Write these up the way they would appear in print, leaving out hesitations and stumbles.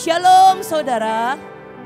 Shalom saudara.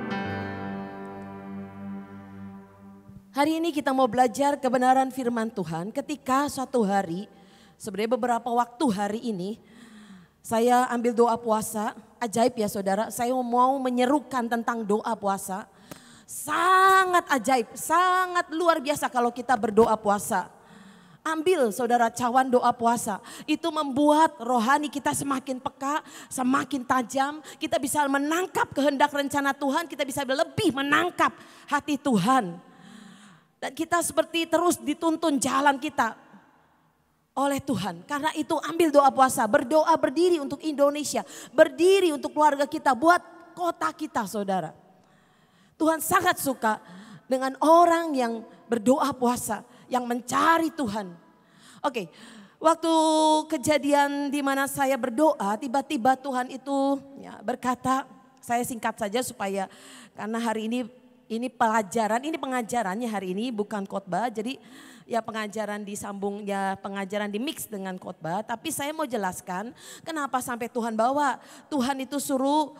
Hari ini kita mau belajar kebenaran firman Tuhan ketika suatu hari, sebenarnya beberapa waktu hari ini, saya ambil doa puasa, ajaib ya saudara, saya mau menyerukan tentang doa puasa. Sangat ajaib, sangat luar biasa kalau kita berdoa puasa. Ambil saudara cawan doa puasa, itu membuat rohani kita semakin peka, semakin tajam. Kita bisa menangkap kehendak rencana Tuhan, kita bisa lebih menangkap hati Tuhan. Dan kita seperti terus dituntun jalan kita oleh Tuhan. Karena itu ambil doa puasa, berdoa berdiri untuk Indonesia, berdiri untuk keluarga kita, buat kota kita saudara. Tuhan sangat suka dengan orang yang berdoa puasa, yang mencari Tuhan. Oke, waktu kejadian di mana saya berdoa, tiba-tiba Tuhan itu ya, berkata, saya singkat saja supaya karena hari ini pelajaran, ini pengajarannya hari ini bukan khotbah, jadi ya pengajaran disambung, ya pengajaran di mix dengan khotbah. Tapi saya mau jelaskan kenapa sampai Tuhan bawa, Tuhan itu suruh,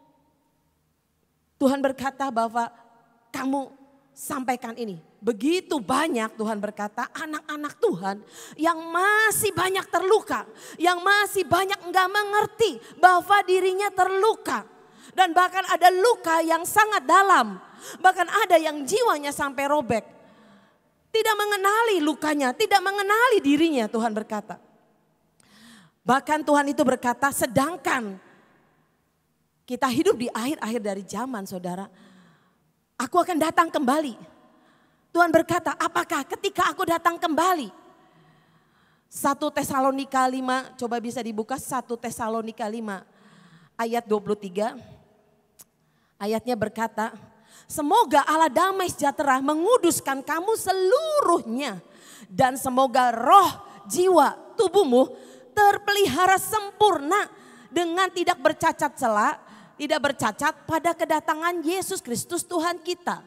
Tuhan berkata bahwa kamu sampaikan ini. Begitu banyak Tuhan berkata anak-anak Tuhan yang masih banyak terluka. Yang masih banyak enggak mengerti bahwa dirinya terluka. Dan bahkan ada luka yang sangat dalam. Bahkan ada yang jiwanya sampai robek. Tidak mengenali lukanya, tidak mengenali dirinya Tuhan berkata. Bahkan Tuhan itu berkata sedangkan kita hidup di akhir-akhir dari zaman saudara. Aku akan datang kembali. Tuhan berkata, apakah ketika aku datang kembali? 1 Tesalonika 5, coba bisa dibuka 1 Tesalonika 5 ayat 23. Ayatnya berkata, semoga Allah damai sejahtera menguduskan kamu seluruhnya. Dan semoga roh, jiwa, tubuhmu terpelihara sempurna dengan tidak bercacat celah, tidak bercacat pada kedatangan Yesus Kristus Tuhan kita.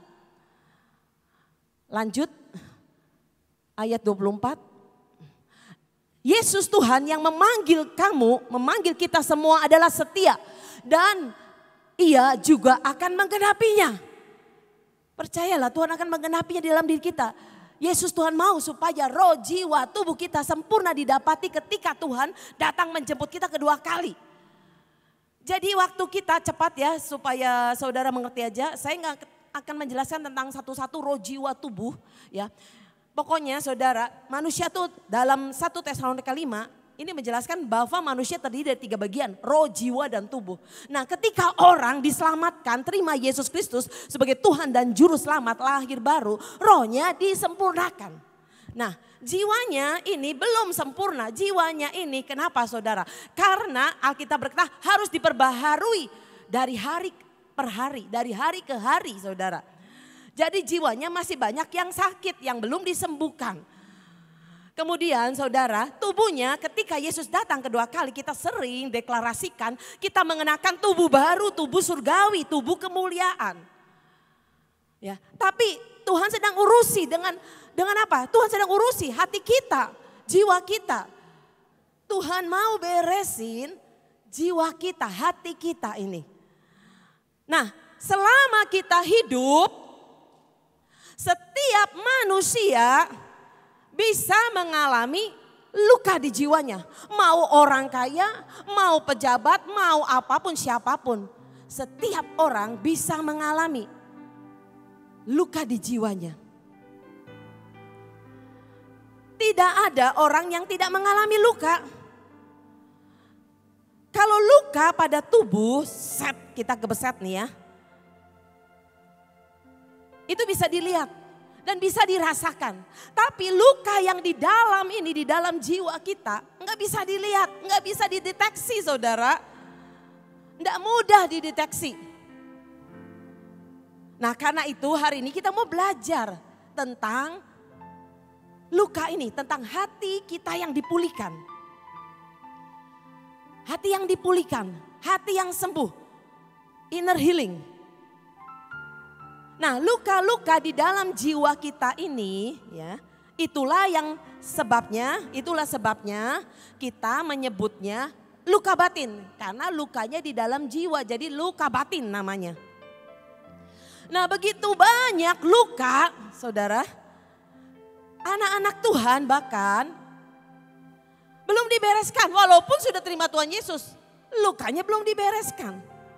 Lanjut ayat 24. Yesus Tuhan yang memanggil kamu, memanggil kita semua adalah setia. Dan ia juga akan menggenapinya. Percayalah Tuhan akan menggenapinya di dalam diri kita. Yesus Tuhan mau supaya roh, jiwa, tubuh kita sempurna didapati ketika Tuhan datang menjemput kita kedua kali. Jadi waktu kita cepat ya supaya saudara mengerti aja. Saya nggak akan menjelaskan tentang satu-satu roh, jiwa, tubuh ya. Pokoknya saudara, manusia tuh dalam 1 Tesalonika 5 ini menjelaskan bahwa manusia terdiri dari 3 bagian, roh, jiwa, dan tubuh. Nah ketika orang diselamatkan, terima Yesus Kristus sebagai Tuhan dan Juru Selamat, lahir baru, rohnya disempurnakan. Nah jiwanya ini belum sempurna, jiwanya ini kenapa saudara? Karena Alkitab berkata harus diperbaharui dari hari per hari, dari hari ke hari saudara. Jadi jiwanya masih banyak yang sakit, yang belum disembuhkan. Kemudian saudara, tubuhnya ketika Yesus datang kedua kali kita sering deklarasikan kita mengenakan tubuh baru, tubuh surgawi, tubuh kemuliaan. Ya, tapi Tuhan sedang urusi dengan apa? Tuhan sedang urusi hati kita, jiwa kita. Tuhan mau beresin jiwa kita, hati kita ini. Nah, selama kita hidup, setiap manusia bisa mengalami luka di jiwanya. Mau orang kaya, mau pejabat, mau apapun siapapun. Setiap orang bisa mengalami luka di jiwanya. Tidak ada orang yang tidak mengalami luka. Kalau luka pada tubuh, kita kebeset nih ya. Itu bisa dilihat dan bisa dirasakan. Tapi luka yang di dalam ini, di dalam jiwa kita, nggak bisa dilihat, nggak bisa dideteksi saudara. Nggak mudah dideteksi. Nah karena itu hari ini kita mau belajar tentang luka ini, tentang hati kita yang dipulihkan. Hati yang dipulihkan, hati yang sembuh, inner healing. Nah luka-luka di dalam jiwa kita ini ya, itulah sebabnya kita menyebutnya luka batin. Karena lukanya di dalam jiwa, jadi luka batin namanya. Nah begitu banyak luka, saudara. Anak-anak Tuhan bahkan belum dibereskan. Walaupun sudah terima Tuhan Yesus, lukanya belum dibereskan.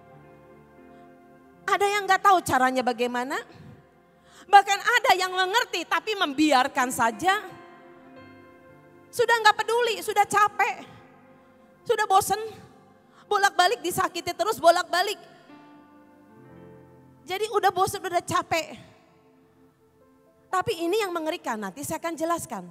Ada yang gak tahu caranya bagaimana. Bahkan ada yang mengerti tapi membiarkan saja. Sudah gak peduli, sudah capek. Sudah bosan. Bolak-balik disakiti terus, bolak-balik. Jadi udah bosan, udah capek. Tapi ini yang mengerikan, nanti saya akan jelaskan.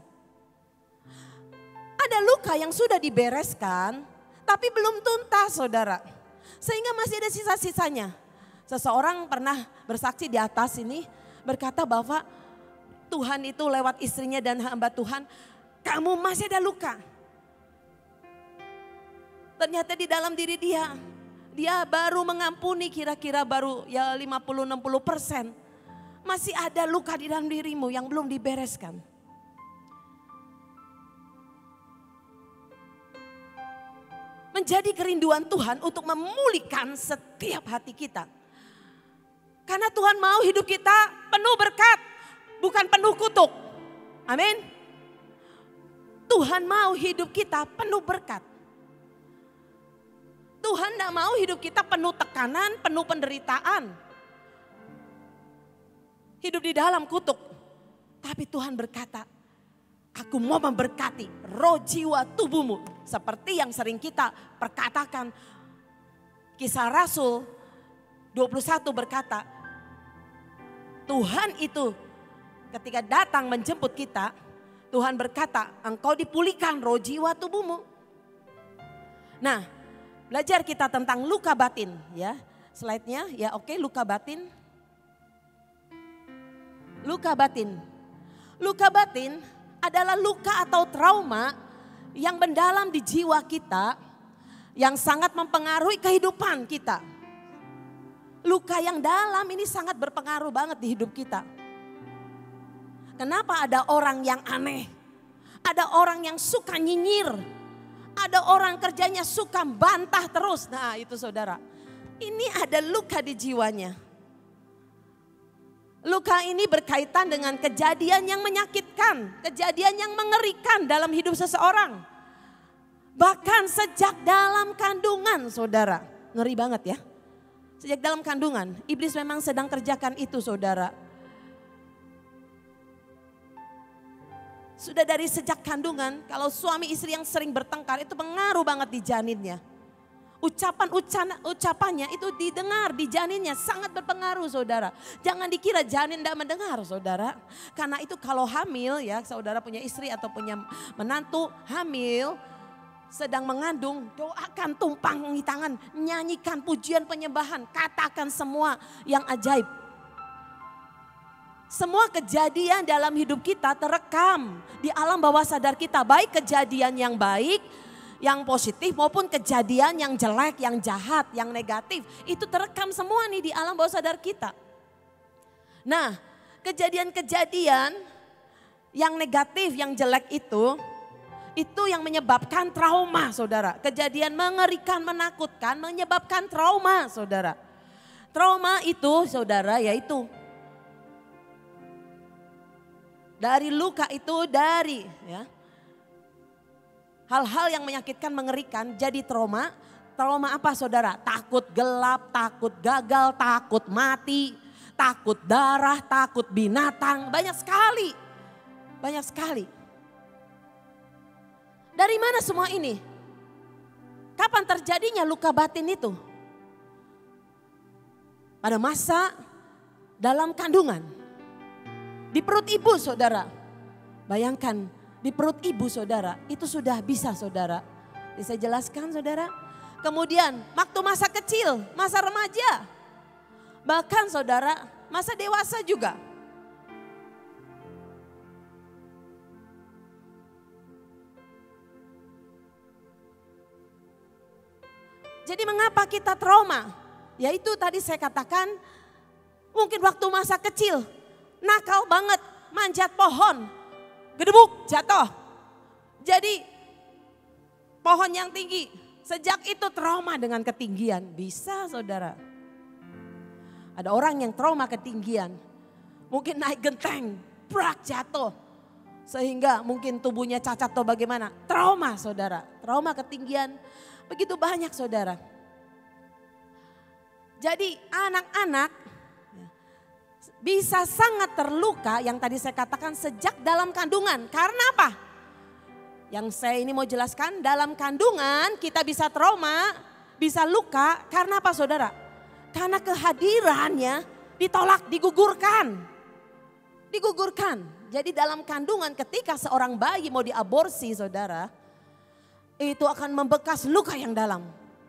Ada luka yang sudah dibereskan, tapi belum tuntas saudara. Sehingga masih ada sisa-sisanya. Seseorang pernah bersaksi di atas ini, berkata bahwa Tuhan itu lewat istrinya dan hamba Tuhan, kamu masih ada luka. Ternyata di dalam diri dia baru mengampuni kira-kira baru ya 50-60%. Masih ada luka di dalam dirimu yang belum dibereskan. Menjadi kerinduan Tuhan untuk memulihkan setiap hati kita. Karena Tuhan mau hidup kita penuh berkat, bukan penuh kutuk. Amin. Tuhan mau hidup kita penuh berkat. Tuhan tidak mau hidup kita penuh tekanan, penuh penderitaan. Hidup di dalam kutuk. Tapi Tuhan berkata, aku mau memberkati roh jiwa tubuhmu. Seperti yang sering kita perkatakan. Kisah Rasul 21 berkata, Tuhan itu ketika datang menjemput kita, Tuhan berkata, engkau dipulihkan roh jiwa tubuhmu. Nah, belajar kita tentang luka batin ya. Slide-nya ya, oke, luka batin. Luka batin. Luka batin adalah luka atau trauma yang mendalam di jiwa kita yang sangat mempengaruhi kehidupan kita. Luka yang dalam ini sangat berpengaruh banget di hidup kita. Kenapa ada orang yang aneh? Ada orang yang suka nyinyir. Ada orang kerjanya suka bantah terus. Nah itu saudara. Ini ada luka di jiwanya. Luka ini berkaitan dengan kejadian yang menyakitkan. Kejadian yang mengerikan dalam hidup seseorang. Bahkan sejak dalam kandungan saudara. Ngeri banget ya. Sejak dalam kandungan. Iblis memang sedang kerjakan itu saudara. Sudah dari sejak kandungan, kalau suami istri yang sering bertengkar itu pengaruh banget di janinnya. Ucapannya itu didengar di janinnya, sangat berpengaruh saudara. Jangan dikira janin tidak mendengar saudara. Karena itu kalau hamil ya, saudara punya istri atau punya menantu hamil, sedang mengandung, doakan, tumpangi tangan, nyanyikan pujian penyembahan, katakan semua yang ajaib. Semua kejadian dalam hidup kita terekam di alam bawah sadar kita. Baik kejadian yang baik, yang positif maupun kejadian yang jelek, yang jahat, yang negatif. Itu terekam semua nih di alam bawah sadar kita. Nah kejadian-kejadian yang negatif, yang jelek itu yang menyebabkan trauma saudara. Kejadian mengerikan, menakutkan menyebabkan trauma saudara. Trauma itu saudara yaitu dari luka itu dari ya, hal-hal yang menyakitkan, mengerikan jadi trauma. Trauma apa saudara? Takut gelap, takut gagal, takut mati, takut darah, takut binatang. Banyak sekali. Banyak sekali. Dari mana semua ini? Kapan terjadinya luka batin itu? Pada masa dalam kandungan. Di perut ibu saudara, bayangkan di perut ibu saudara itu sudah bisa saudara. Bisa jelaskan saudara? Kemudian waktu masa kecil, masa remaja. Bahkan saudara masa dewasa juga. Jadi mengapa kita trauma? Yaitu tadi saya katakan mungkin waktu masa kecil. Nakal banget, manjat pohon, gedebuk, jatuh. Jadi pohon yang tinggi, sejak itu trauma dengan ketinggian. Bisa saudara. Ada orang yang trauma ketinggian. Mungkin naik genteng, brak jatuh. Sehingga mungkin tubuhnya cacat atau bagaimana. Trauma saudara, trauma ketinggian. Begitu banyak saudara. Jadi anak-anak bisa sangat terluka yang tadi saya katakan sejak dalam kandungan. Karena apa? Yang saya ini mau jelaskan, dalam kandungan kita bisa trauma, bisa luka. Karena apa saudara? Karena kehadirannya ditolak, digugurkan. Digugurkan. Jadi dalam kandungan ketika seorang bayi mau diaborsi saudara, itu akan membekas luka yang dalam.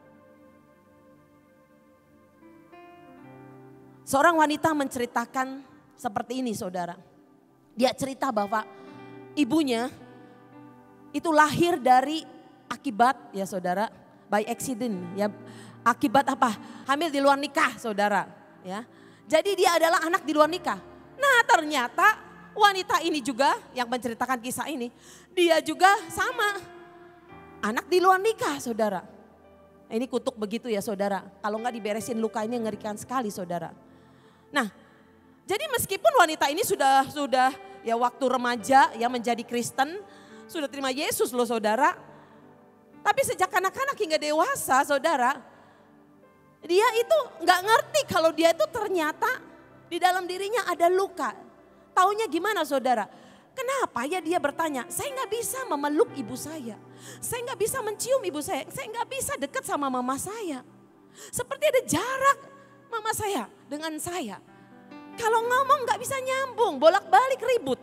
Seorang wanita menceritakan seperti ini saudara. Dia cerita bahwa ibunya itu lahir dari akibat ya saudara, by accident ya. Akibat apa? Hamil di luar nikah saudara ya. Jadi dia adalah anak di luar nikah. Nah ternyata wanita ini juga yang menceritakan kisah ini, dia juga sama anak di luar nikah saudara. Ini kutuk begitu ya saudara. Kalau nggak diberesin luka ini ngerikan sekali saudara. Nah, jadi meskipun wanita ini sudah ya waktu remaja ya menjadi Kristen, sudah terima Yesus loh saudara. Tapi sejak anak-anak hingga dewasa saudara, dia itu nggak ngerti kalau dia itu ternyata di dalam dirinya ada luka. Taunya gimana saudara? Kenapa ya dia bertanya, saya nggak bisa memeluk ibu saya nggak bisa mencium ibu saya nggak bisa dekat sama mama saya. Seperti ada jarak mama saya dengan saya. Kalau ngomong nggak bisa nyambung, bolak-balik ribut.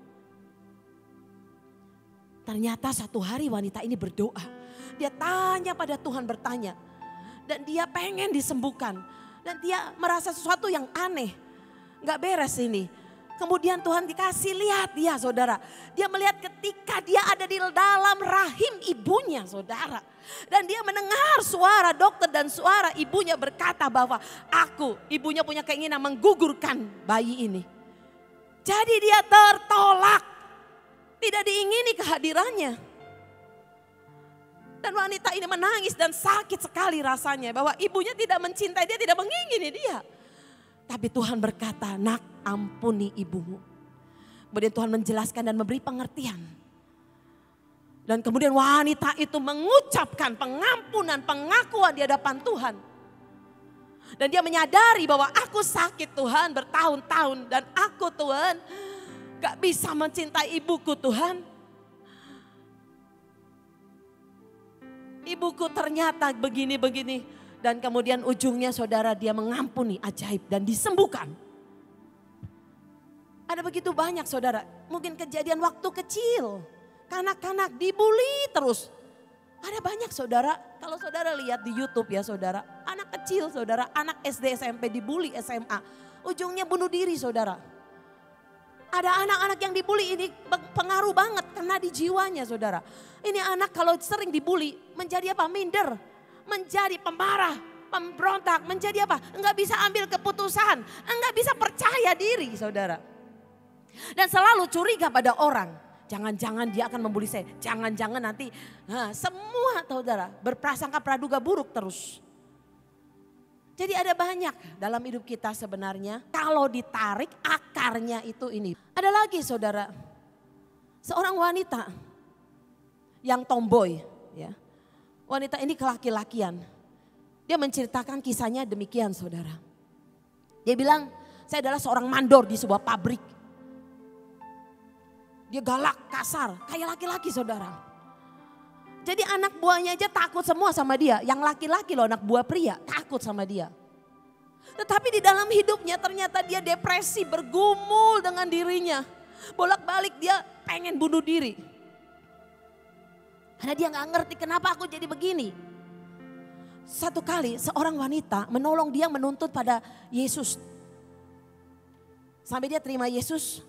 Ternyata satu hari wanita ini berdoa. Dia tanya pada Tuhan, bertanya. Dan dia pengen disembuhkan. Dan dia merasa sesuatu yang aneh. Nggak beres ini. Kemudian Tuhan dikasih lihat dia saudara. Dia melihat ketika dia ada di dalam rahim ibunya saudara. Dan dia mendengar suara dokter dan suara ibunya berkata bahwa ibunya punya keinginan menggugurkan bayi ini. Jadi dia tertolak. Tidak diingini kehadirannya. Dan wanita ini menangis dan sakit sekali rasanya. Bahwa ibunya tidak mencintai dia, tidak mengingini dia. Tapi Tuhan berkata, nak ampuni ibumu. Kemudian Tuhan menjelaskan dan memberi pengertian. Dan kemudian wanita itu mengucapkan pengampunan, pengakuan di hadapan Tuhan. Dan dia menyadari bahwa aku sakit Tuhan bertahun-tahun. Dan aku Tuhan gak bisa mencintai ibuku Tuhan. Ibuku ternyata begini-begini. Dan kemudian ujungnya saudara dia mengampuni ajaib dan disembuhkan. Ada begitu banyak saudara. Mungkin kejadian waktu kecil. Kanak-kanak dibully terus. Ada banyak saudara. Kalau saudara lihat di YouTube ya saudara. Anak kecil saudara. Anak SD SMP dibully SMA. Ujungnya bunuh diri saudara. Ada anak-anak yang dibully ini pengaruh banget. Kena di jiwanya saudara. Ini anak kalau sering dibully menjadi apa? Minder. Menjadi pemarah. Pemberontak. Menjadi apa? Enggak bisa ambil keputusan. Enggak bisa percaya diri saudara. Dan selalu curiga pada orang. Jangan-jangan dia akan membuli saya. Jangan-jangan nanti semua saudara berprasangka praduga buruk terus. Jadi ada banyak dalam hidup kita sebenarnya. Kalau ditarik akarnya itu ini. Ada lagi saudara. Seorang wanita yang tomboy. Ya. Wanita ini kelaki-lakian. Dia menceritakan kisahnya demikian saudara. Dia bilang saya adalah seorang mandor di sebuah pabrik. Dia galak, kasar, kayak laki-laki saudara. Jadi anak buahnya aja takut semua sama dia. Yang laki-laki loh, anak buah pria takut sama dia. Tetapi di dalam hidupnya ternyata dia depresi, bergumul dengan dirinya. Bolak-balik dia pengen bunuh diri. Karena dia gak ngerti kenapa aku jadi begini. Satu kali seorang wanita menolong dia menuntut pada Yesus. Sampai dia terima Yesus.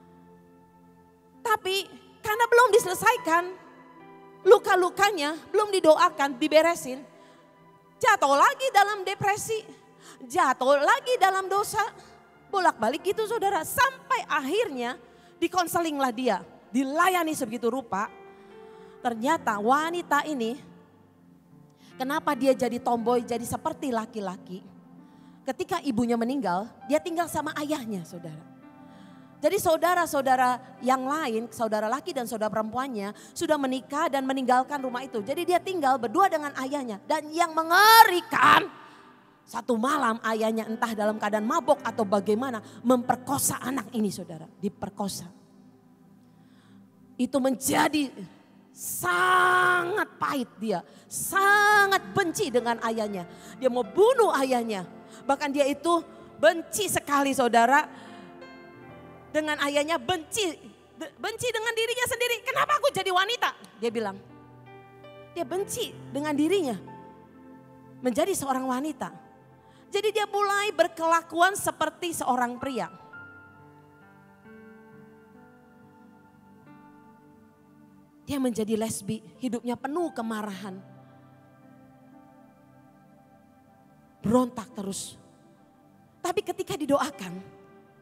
Tapi karena belum diselesaikan, luka-lukanya belum didoakan, diberesin. Jatuh lagi dalam depresi, jatuh lagi dalam dosa. Bolak-balik gitu saudara, sampai akhirnya dikonselinglah dia. Dilayani sebegitu rupa, ternyata wanita ini Kenapa dia jadi tomboy, jadi seperti laki-laki? Ketika ibunya meninggal, dia tinggal sama ayahnya, saudara. Jadi saudara-saudara yang lain, saudara laki dan saudara perempuannya sudah menikah dan meninggalkan rumah itu. Jadi dia tinggal berdua dengan ayahnya. Dan yang mengerikan, satu malam ayahnya entah dalam keadaan mabok atau bagaimana memperkosa anak ini, saudara. Diperkosa. Itu menjadi sangat pahit dia. Sangat benci dengan ayahnya. Dia mau bunuh ayahnya. Bahkan dia itu benci sekali, saudara. Dengan ayahnya, benci dengan dirinya sendiri. Kenapa aku jadi wanita? Dia bilang. Dia benci dengan dirinya. Menjadi seorang wanita. Jadi dia mulai berkelakuan seperti seorang pria. Dia menjadi lesbi, hidupnya penuh kemarahan. Berontak terus. Tapi ketika didoakan,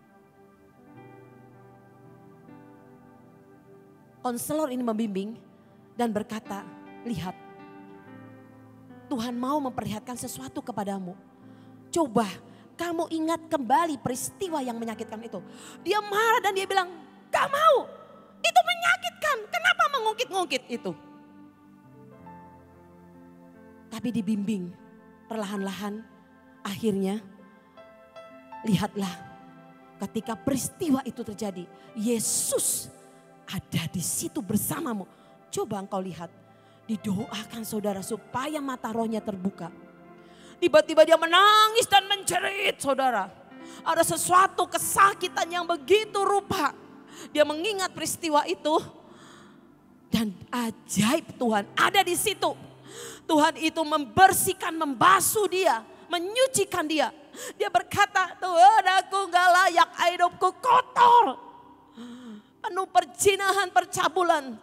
konselor ini membimbing dan berkata, lihat, Tuhan mau memperlihatkan sesuatu kepadamu. Coba kamu ingat kembali peristiwa yang menyakitkan itu. Dia marah dan dia bilang, gak mau, itu menyakitkan, kenapa mengungkit-ungkit itu? Tapi dibimbing perlahan-lahan, akhirnya lihatlah ketika peristiwa itu terjadi, Yesus ada di situ bersamamu. Coba engkau lihat. Didoakan saudara supaya mata rohnya terbuka. Tiba-tiba dia menangis dan menjerit, saudara. Ada sesuatu kesakitan yang begitu rupa. Dia mengingat peristiwa itu. Dan ajaib Tuhan ada di situ. Tuhan itu membersihkan, membasuh dia, menyucikan dia. Dia berkata, Tuhan aku gak layak, hidupku kotor. Penuh perzinahan, percabulan.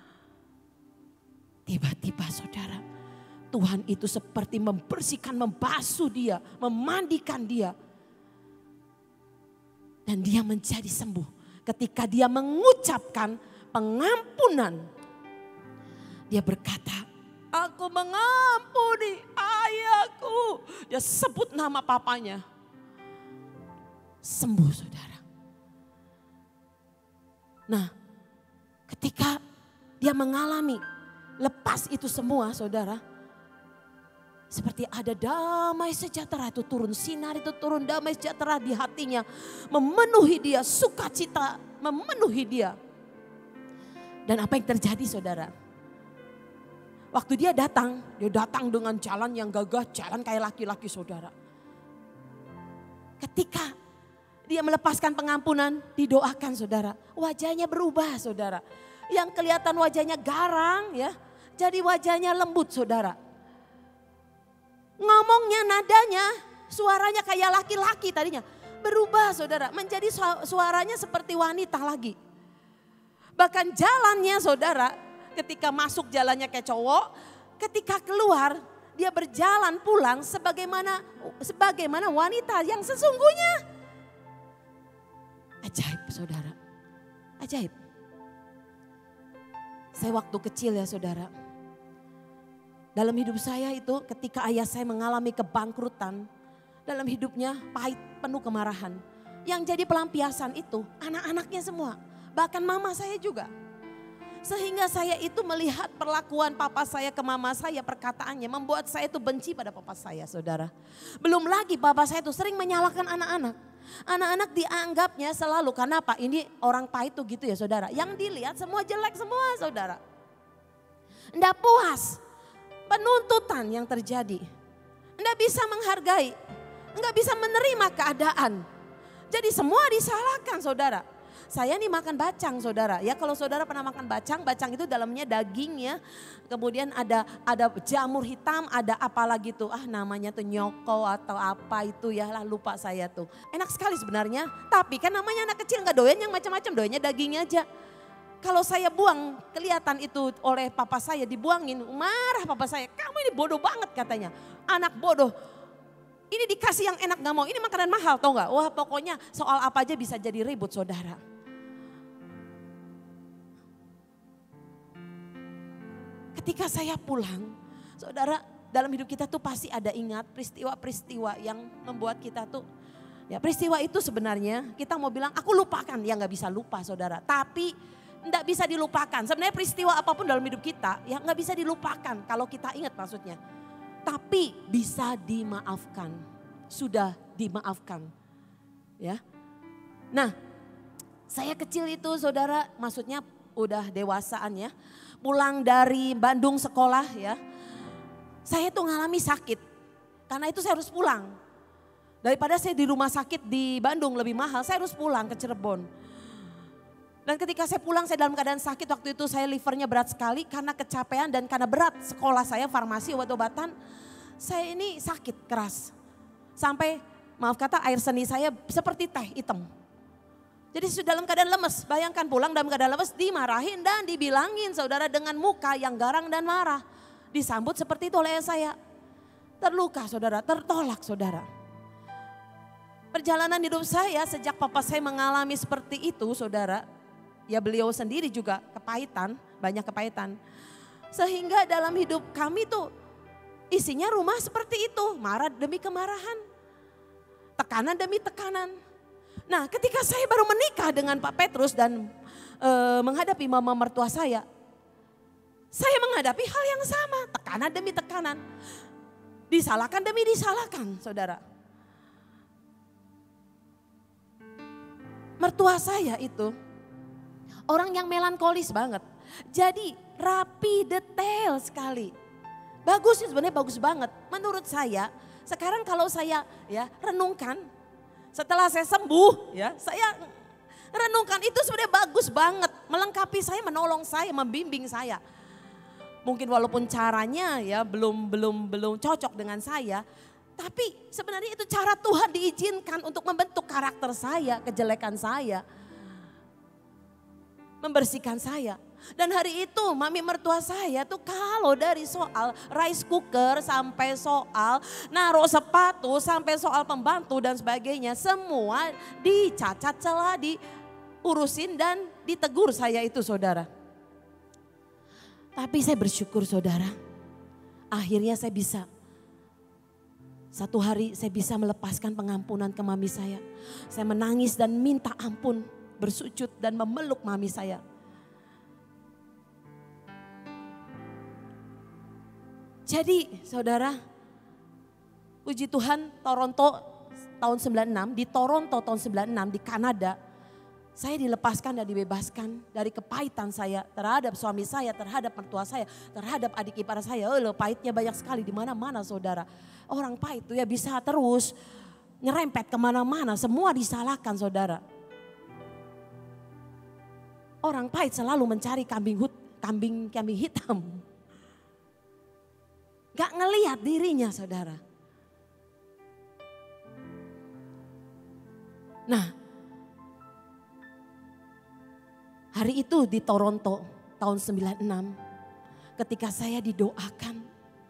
Tiba-tiba saudara, Tuhan itu seperti membersihkan, membasuh dia, memandikan dia. Dan dia menjadi sembuh ketika dia mengucapkan pengampunan. Dia berkata, aku mengampuni ayahku. Dia sebut nama papanya. Sembuh saudara. Nah, ketika dia mengalami lepas itu semua saudara. Seperti ada damai sejahtera itu turun, sinar itu turun, damai sejahtera di hatinya. Memenuhi dia, sukacita memenuhi dia. Dan apa yang terjadi saudara? Waktu dia datang dengan jalan yang gagah, jalan kayak laki-laki saudara. Ketika dia melepaskan pengampunan, didoakan saudara. Wajahnya berubah saudara. Yang kelihatan wajahnya garang ya, jadi wajahnya lembut saudara. Ngomongnya nadanya, suaranya kayak laki-laki tadinya. Berubah saudara, menjadi suaranya seperti wanita lagi. Bahkan jalannya saudara, ketika masuk jalannya kayak cowok, ketika keluar dia berjalan pulang sebagaimana wanita yang sesungguhnya. Ajaib saudara, ajaib. Saya waktu kecil ya saudara. Dalam hidup saya itu ketika ayah saya mengalami kebangkrutan. Dalam hidupnya pahit, penuh kemarahan. Yang jadi pelampiasan itu anak-anaknya semua. Bahkan mama saya juga. Sehingga saya itu melihat perlakuan papa saya ke mama saya, perkataannya membuat saya itu benci pada papa saya saudara. Belum lagi papa saya itu sering menyalahkan anak-anak. Anak-anak dianggapnya selalu, karena apa? Ini orang pahit tuh gitu ya saudara. Yang dilihat semua jelek semua saudara. Nggak puas, penuntutan yang terjadi. Nggak bisa menghargai, nggak bisa menerima keadaan. Jadi semua disalahkan saudara. Saya nih makan bacang saudara. Ya kalau saudara pernah makan bacang, bacang itu dalamnya daging ya. Kemudian ada jamur hitam, ada apa lagi tuh. Namanya tuh nyoko atau apa itu ya lah, lupa saya tuh. Enak sekali sebenarnya. Tapi kan namanya anak kecil gak doyan yang macam-macam, doyannya dagingnya aja. Kalau saya buang, kelihatan itu oleh papa saya dibuangin. Marah papa saya, kamu ini bodoh banget katanya. Anak bodoh. Ini dikasih yang enak gak mau, ini makanan mahal tau gak? Wah pokoknya soal apa aja bisa jadi ribut saudara. Ketika saya pulang, saudara dalam hidup kita tuh pasti ada ingat peristiwa-peristiwa yang membuat kita tuh, ya peristiwa itu sebenarnya kita mau bilang aku lupakan, ya nggak bisa lupa saudara. Tapi nggak bisa dilupakan. Sebenarnya peristiwa apapun dalam hidup kita ya nggak bisa dilupakan kalau kita ingat maksudnya. Tapi bisa dimaafkan, sudah dimaafkan, ya. Nah, saya kecil itu saudara, maksudnya udah dewasaan ya, pulang dari Bandung sekolah ya. Saya tuh ngalami sakit, karena itu saya harus pulang. Daripada saya di rumah sakit di Bandung lebih mahal, saya harus pulang ke Cirebon. Dan ketika saya pulang, saya dalam keadaan sakit. Waktu itu saya livernya berat sekali karena kecapean dan karena berat sekolah saya farmasi obat-obatan. Saya ini sakit keras. Sampai maaf kata air seni saya seperti teh hitam. Jadi sudah dalam keadaan lemes. Bayangkan pulang dalam keadaan lemes, dimarahin dan dibilangin saudara dengan muka yang garang dan marah. Disambut seperti itu oleh saya. Terluka saudara, tertolak saudara. Perjalanan hidup saya sejak papa saya mengalami seperti itu saudara. Ya beliau sendiri juga kepahitan, banyak kepahitan. Sehingga dalam hidup kami tuh isinya rumah seperti itu. Marah demi kemarahan, tekanan demi tekanan. Nah ketika saya baru menikah dengan Pak Petrus dan menghadapi mama mertua saya menghadapi hal yang sama. Tekanan demi tekanan, disalahkan demi disalahkan saudara. Mertua saya itu orang yang melankolis banget. Jadi rapi, detail sekali. Bagus sih sebenarnya, bagus banget. Menurut saya, sekarang kalau saya ya renungkan, setelah saya sembuh ya, saya renungkan itu sebenarnya bagus banget. Melengkapi saya, menolong saya, membimbing saya. Mungkin walaupun caranya ya belum cocok dengan saya, tapi sebenarnya itu cara Tuhan diizinkan untuk membentuk karakter saya, kejelekan saya. Membersihkan saya. Dan hari itu mami mertua saya tuh kalau dari soal rice cooker sampai soal naruh sepatu sampai soal pembantu dan sebagainya, semua dicacat celah, diurusin dan ditegur saya itu saudara. Tapi saya bersyukur saudara, akhirnya saya bisa. Satu hari saya bisa melepaskan pengampunan ke mami saya. Saya menangis dan minta ampun, bersujud dan memeluk mami saya. Jadi saudara, puji Tuhan Toronto tahun 96, di Toronto tahun 96 di Kanada, saya dilepaskan dan dibebaskan dari kepahitan saya terhadap suami saya, terhadap mertua saya, terhadap adik ipar saya. Pahitnya banyak sekali di mana-mana saudara. Orang pahit itu ya bisa terus nyerempet kemana-mana, semua disalahkan saudara. Orang pahit selalu mencari kambing hitam. Gak ngelihat dirinya saudara. Nah, hari itu di Toronto tahun 96 ketika saya didoakan.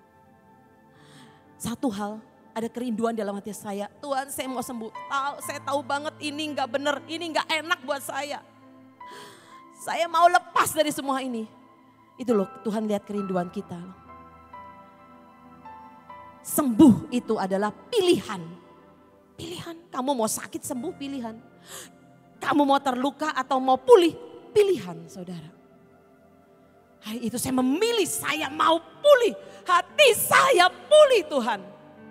Satu hal, ada kerinduan dalam hati saya. Tuhan saya mau sembuh. Saya tahu banget ini gak benar, ini gak enak buat saya. Saya mau lepas dari semua ini. Itu loh Tuhan lihat kerinduan kita. Sembuh itu adalah pilihan. Pilihan, kamu mau sakit sembuh pilihan. Kamu mau terluka atau mau pulih pilihan saudara. Hari itu saya memilih, saya mau pulih. Hati saya pulih Tuhan.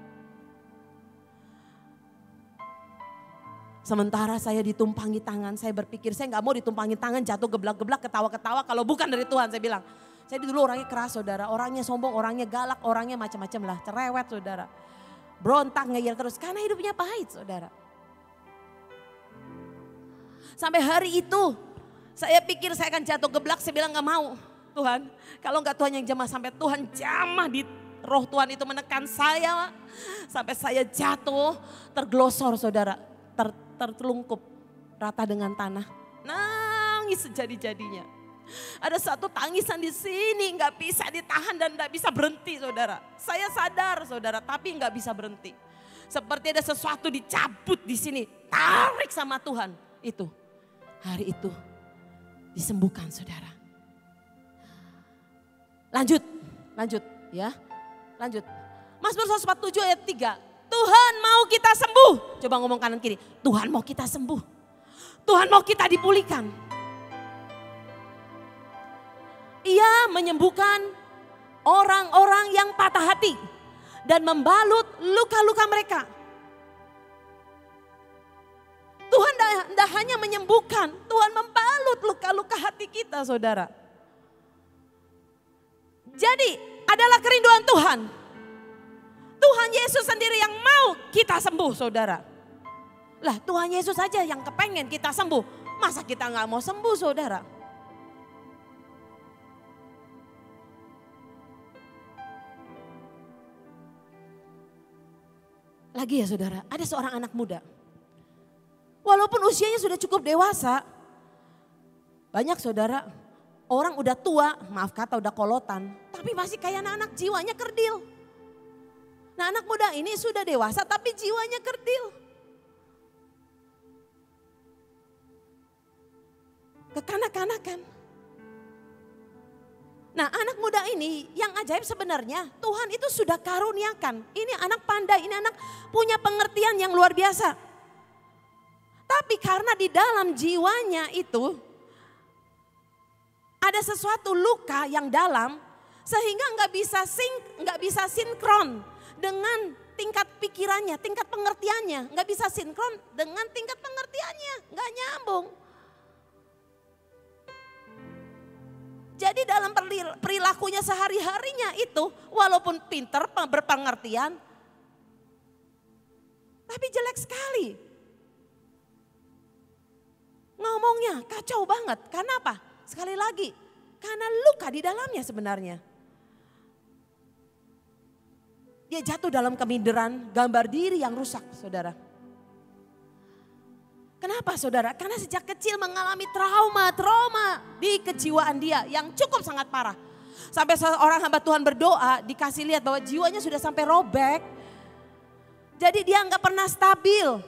Sementara saya ditumpangi tangan, saya berpikir saya gak mau ditumpangi tangan, jatuh geblak-geblak, ketawa-ketawa kalau bukan dari Tuhan. Saya bilang, saya dulu orangnya keras saudara, orangnya sombong, orangnya galak, orangnya macam-macam lah, cerewet saudara. Berontak, ngeyel terus, karena hidupnya pahit saudara. Sampai hari itu, saya pikir saya akan jatuh geblak, saya bilang gak mau. Tuhan, kalau gak Tuhan yang jamah, sampai Tuhan jamah di roh Tuhan itu menekan saya. Sampai saya jatuh, terglosor saudara. Tertelungkup rata dengan tanah. Nangis sejadi-jadinya. Ada satu tangisan di sini nggak bisa ditahan dan nggak bisa berhenti saudara. Saya sadar saudara tapi nggak bisa berhenti. Seperti ada sesuatu dicabut di sini. Tarik sama Tuhan. Itu hari itu disembuhkan saudara. Lanjut ya. Lanjut. Mazmur 147 ayat 3. Tuhan mau kita sembuh. Coba ngomong kanan kiri. Tuhan mau kita sembuh. Tuhan mau kita dipulihkan. Ia menyembuhkan orang-orang yang patah hati dan membalut luka-luka mereka. Tuhan tidak hanya menyembuhkan, Tuhan membalut luka-luka hati kita, saudara. Jadi adalah kerinduan Tuhan. Tuhan Yesus sendiri yang mau kita sembuh, saudara. Lah Tuhan Yesus saja yang kepengen kita sembuh. Masa kita nggak mau sembuh, saudara? Lagi ya saudara, ada seorang anak muda. Walaupun usianya sudah cukup dewasa. Banyak saudara, orang udah tua, maaf kata udah kolotan. Tapi masih kayak anak-anak, jiwanya kerdil. Nah anak muda ini sudah dewasa tapi jiwanya kerdil. Kekanak-kanakan. Nah anak muda ini yang ajaib sebenarnya Tuhan itu sudah karuniakan. Ini anak pandai, ini anak punya pengertian yang luar biasa. Tapi karena di dalam jiwanya itu ada sesuatu luka yang dalam sehingga nggak bisa sinkron dengan tingkat pikirannya, tingkat pengertiannya, nggak bisa sinkron dengan tingkat pengertiannya, nggak nyambung. Jadi dalam perilakunya sehari-harinya itu walaupun pinter berpengertian, tapi jelek sekali. Ngomongnya kacau banget, karena apa? Sekali lagi, karena luka di dalamnya sebenarnya. Dia jatuh dalam keminderan, gambar diri yang rusak, saudara. Kenapa saudara? Karena sejak kecil mengalami trauma di kejiwaan dia yang cukup sangat parah. Sampai seorang hamba Tuhan berdoa dikasih lihat bahwa jiwanya sudah sampai robek. Jadi dia nggak pernah stabil.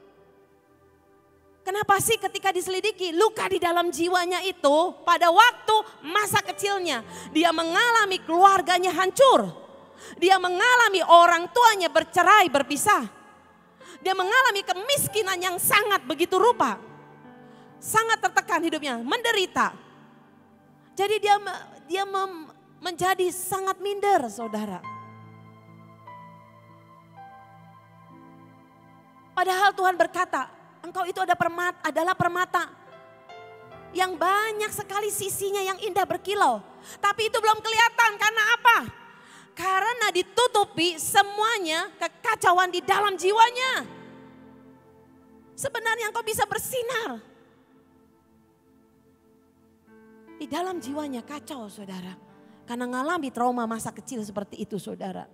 Kenapa sih ketika diselidiki luka di dalam jiwanya itu pada waktu masa kecilnya dia mengalami keluarganya hancur. Dia mengalami orang tuanya bercerai berpisah. Dia mengalami kemiskinan yang sangat begitu rupa. Sangat tertekan hidupnya, menderita. Jadi dia menjadi sangat minder, saudara. Padahal Tuhan berkata, engkau itu adalah permata yang banyak sekali sisinya yang indah berkilau. Tapi itu belum kelihatan karena apa? Karena ditutupi semuanya kekacauan di dalam jiwanya. Sebenarnya engkau bisa bersinar. Di dalam jiwanya kacau saudara. Karena mengalami trauma masa kecil seperti itu saudara.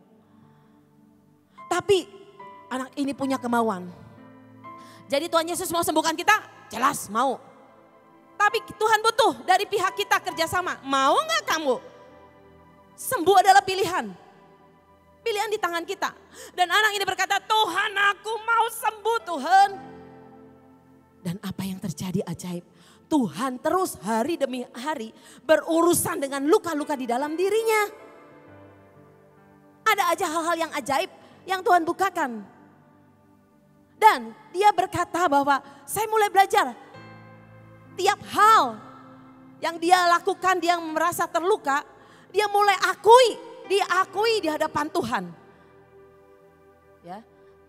Tapi anak ini punya kemauan. Jadi Tuhan Yesus mau sembuhkan kita? Jelas mau. Tapi Tuhan butuh dari pihak kita kerjasama. Mau gak kamu? Sembuh adalah pilihan. Pilihan di tangan kita. Dan anak ini berkata, Tuhan aku mau sembuh Tuhan. Dan apa yang terjadi ajaib. Tuhan terus hari demi hari berurusan dengan luka-luka di dalam dirinya. Ada aja hal-hal yang ajaib yang Tuhan bukakan. Dan dia berkata bahwa saya mulai belajar. Tiap hal yang dia lakukan, dia merasa terluka. Dia mulai diakui di hadapan Tuhan. Ya.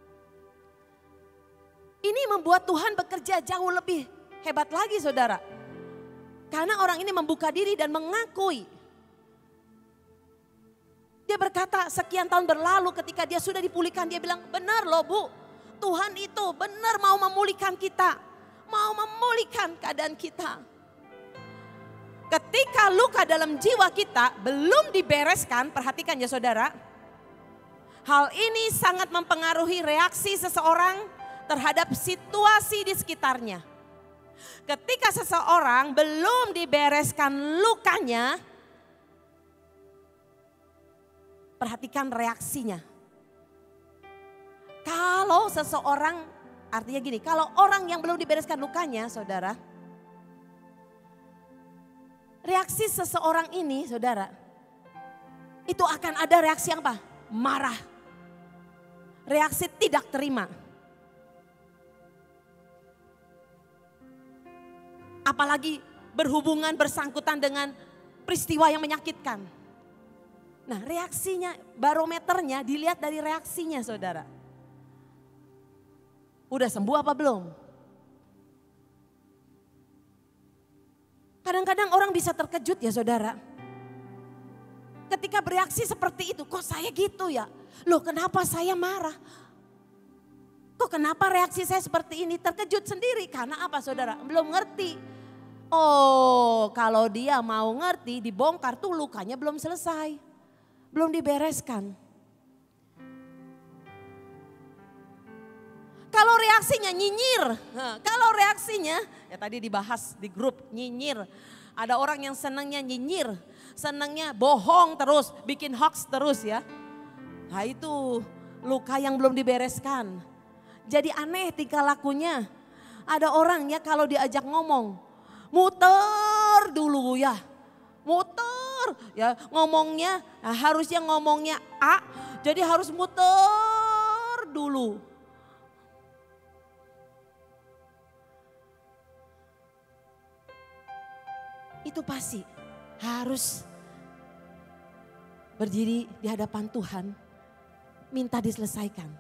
Ini membuat Tuhan bekerja jauh lebih hebat lagi saudara. Karena orang ini membuka diri dan mengakui. Dia berkata sekian tahun berlalu ketika dia sudah dipulihkan. Dia bilang benar loh Bu. Tuhan itu benar mau memulihkan kita. Mau memulihkan keadaan kita. Ketika luka dalam jiwa kita belum dibereskan, perhatikan ya saudara. Hal ini sangat mempengaruhi reaksi seseorang terhadap situasi di sekitarnya. Ketika seseorang belum dibereskan lukanya, perhatikan reaksinya. Kalau seseorang, artinya gini, kalau orang yang belum dibereskan lukanya saudara, reaksi seseorang ini saudara, itu akan ada reaksi yang apa? marah. Reaksi tidak terima. Apalagi berhubungan bersangkutan dengan peristiwa yang menyakitkan. Nah, reaksinya, barometernya dilihat dari reaksinya, saudara. Udah sembuh apa belum? Kadang-kadang orang bisa terkejut ya, saudara. Ketika bereaksi seperti itu, kok saya gitu ya? Loh, kenapa saya marah? Kok kenapa reaksi saya seperti ini? Terkejut sendiri, karena apa, saudara? Belum ngerti. Oh, kalau dia mau ngerti, dibongkar tuh lukanya belum selesai. Belum dibereskan. Kalau reaksinya nyinyir, kalau reaksinya, ya tadi dibahas di grup nyinyir. Ada orang yang senangnya nyinyir, senangnya bohong terus, bikin hoax terus ya. Nah itu luka yang belum dibereskan. Jadi aneh tingkah lakunya. Ada orang ya kalau diajak ngomong, muter dulu ya, muter ya ngomongnya, nah harusnya ngomongnya A, jadi harus muter dulu. Itu pasti harus berdiri di hadapan Tuhan, minta diselesaikan.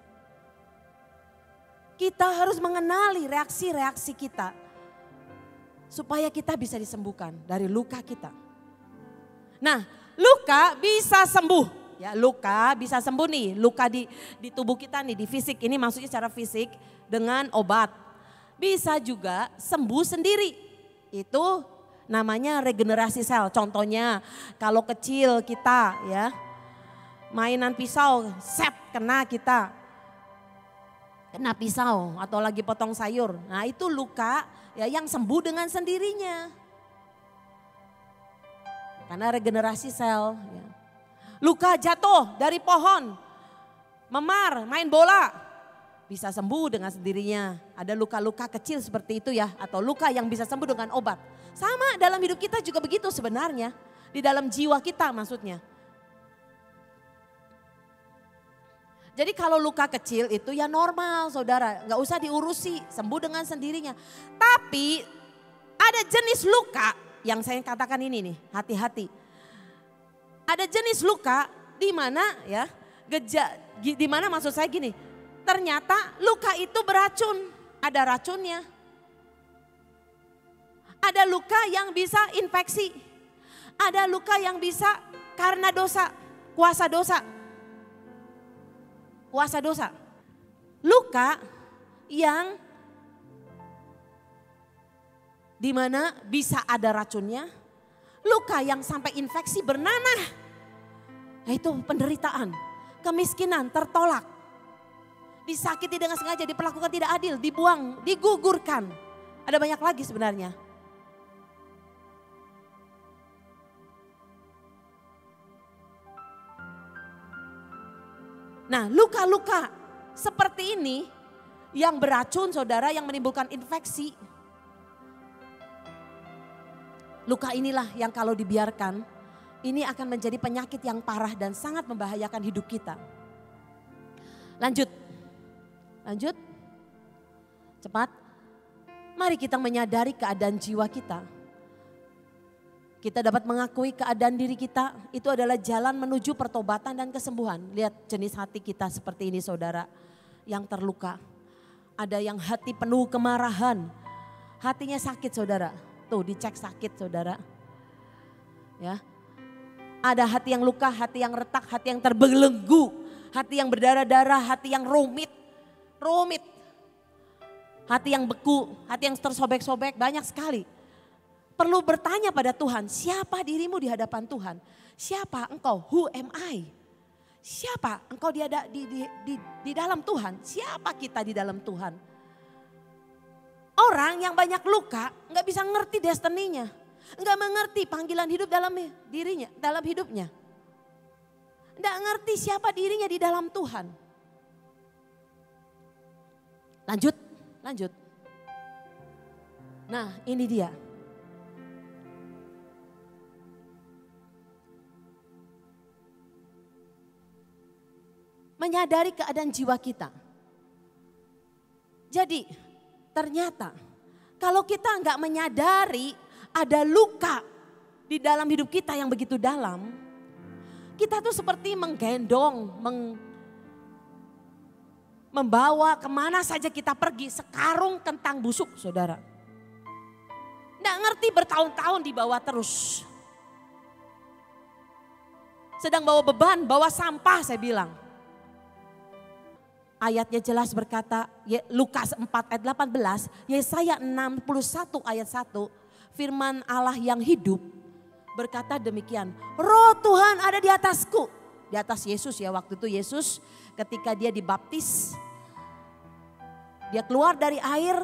Kita harus mengenali reaksi-reaksi kita, supaya kita bisa disembuhkan dari luka kita. Nah, luka bisa sembuh. Ya, luka bisa sembuh nih, luka di tubuh kita nih, di fisik ini maksudnya secara fisik dengan obat. Bisa juga sembuh sendiri. Itu namanya regenerasi sel. Contohnya kalau kecil kita ya mainan pisau, set kena kita. Kena pisau atau lagi potong sayur. Nah itu luka ya yang sembuh dengan sendirinya. Karena regenerasi sel. Ya. Luka jatuh dari pohon, memar, main bola. Bisa sembuh dengan sendirinya. Ada luka-luka kecil seperti itu ya. Atau luka yang bisa sembuh dengan obat. Sama dalam hidup kita juga begitu sebenarnya. Di dalam jiwa kita maksudnya. Jadi kalau luka kecil itu ya normal saudara. Gak usah diurusi, sembuh dengan sendirinya. Tapi ada jenis luka yang saya katakan ini nih, hati-hati. Ada jenis luka di mana ya, di mana maksud saya gini. Ternyata luka itu beracun, ada racunnya. Ada luka yang bisa infeksi. Ada luka yang bisa karena dosa, kuasa dosa. Kuasa dosa. Luka yang dimana bisa ada racunnya. Luka yang sampai infeksi bernanah. Nah itu penderitaan, kemiskinan, tertolak. Disakiti dengan sengaja, diperlakukan tidak adil, dibuang, digugurkan. Ada banyak lagi sebenarnya. Nah luka-luka seperti ini yang beracun saudara, yang menimbulkan infeksi. Luka inilah yang kalau dibiarkan ini akan menjadi penyakit yang parah dan sangat membahayakan hidup kita. Lanjut. Cepat. Mari kita menyadari keadaan jiwa kita. Kita dapat mengakui keadaan diri kita, itu adalah jalan menuju pertobatan dan kesembuhan. Lihat jenis hati kita seperti ini saudara, yang terluka. Ada yang hati penuh kemarahan, hatinya sakit saudara. Tuh dicek sakit saudara. Ya. Ada hati yang luka, hati yang retak, hati yang terbelenggu, hati yang berdarah-darah, hati yang rumit. Hati yang beku, hati yang tersobek-sobek, banyak sekali. Perlu bertanya pada Tuhan, siapa dirimu di hadapan Tuhan? Siapa engkau? Who am I? Siapa engkau di dalam Tuhan? Siapa kita di dalam Tuhan? Orang yang banyak luka nggak bisa ngerti destininya. Nggak mengerti panggilan hidup dalam dirinya, dalam hidupnya. Nggak ngerti siapa dirinya di dalam Tuhan. Lanjut. Nah ini dia. menyadari keadaan jiwa kita. Jadi ternyata kalau kita nggak menyadari ada luka di dalam hidup kita yang begitu dalam, kita tuh seperti menggendong, membawa kemana saja kita pergi sekarung kentang busuk, saudara. Nggak ngerti bertahun-tahun dibawa terus. Sedang bawa beban, bawa sampah saya bilang. Ayatnya jelas berkata, Lukas 4 ayat 18, Yesaya 61 ayat 1, firman Allah yang hidup berkata demikian, Roh Tuhan ada di atasku. Di atas Yesus ya, waktu itu Yesus ketika dia dibaptis, dia keluar dari air,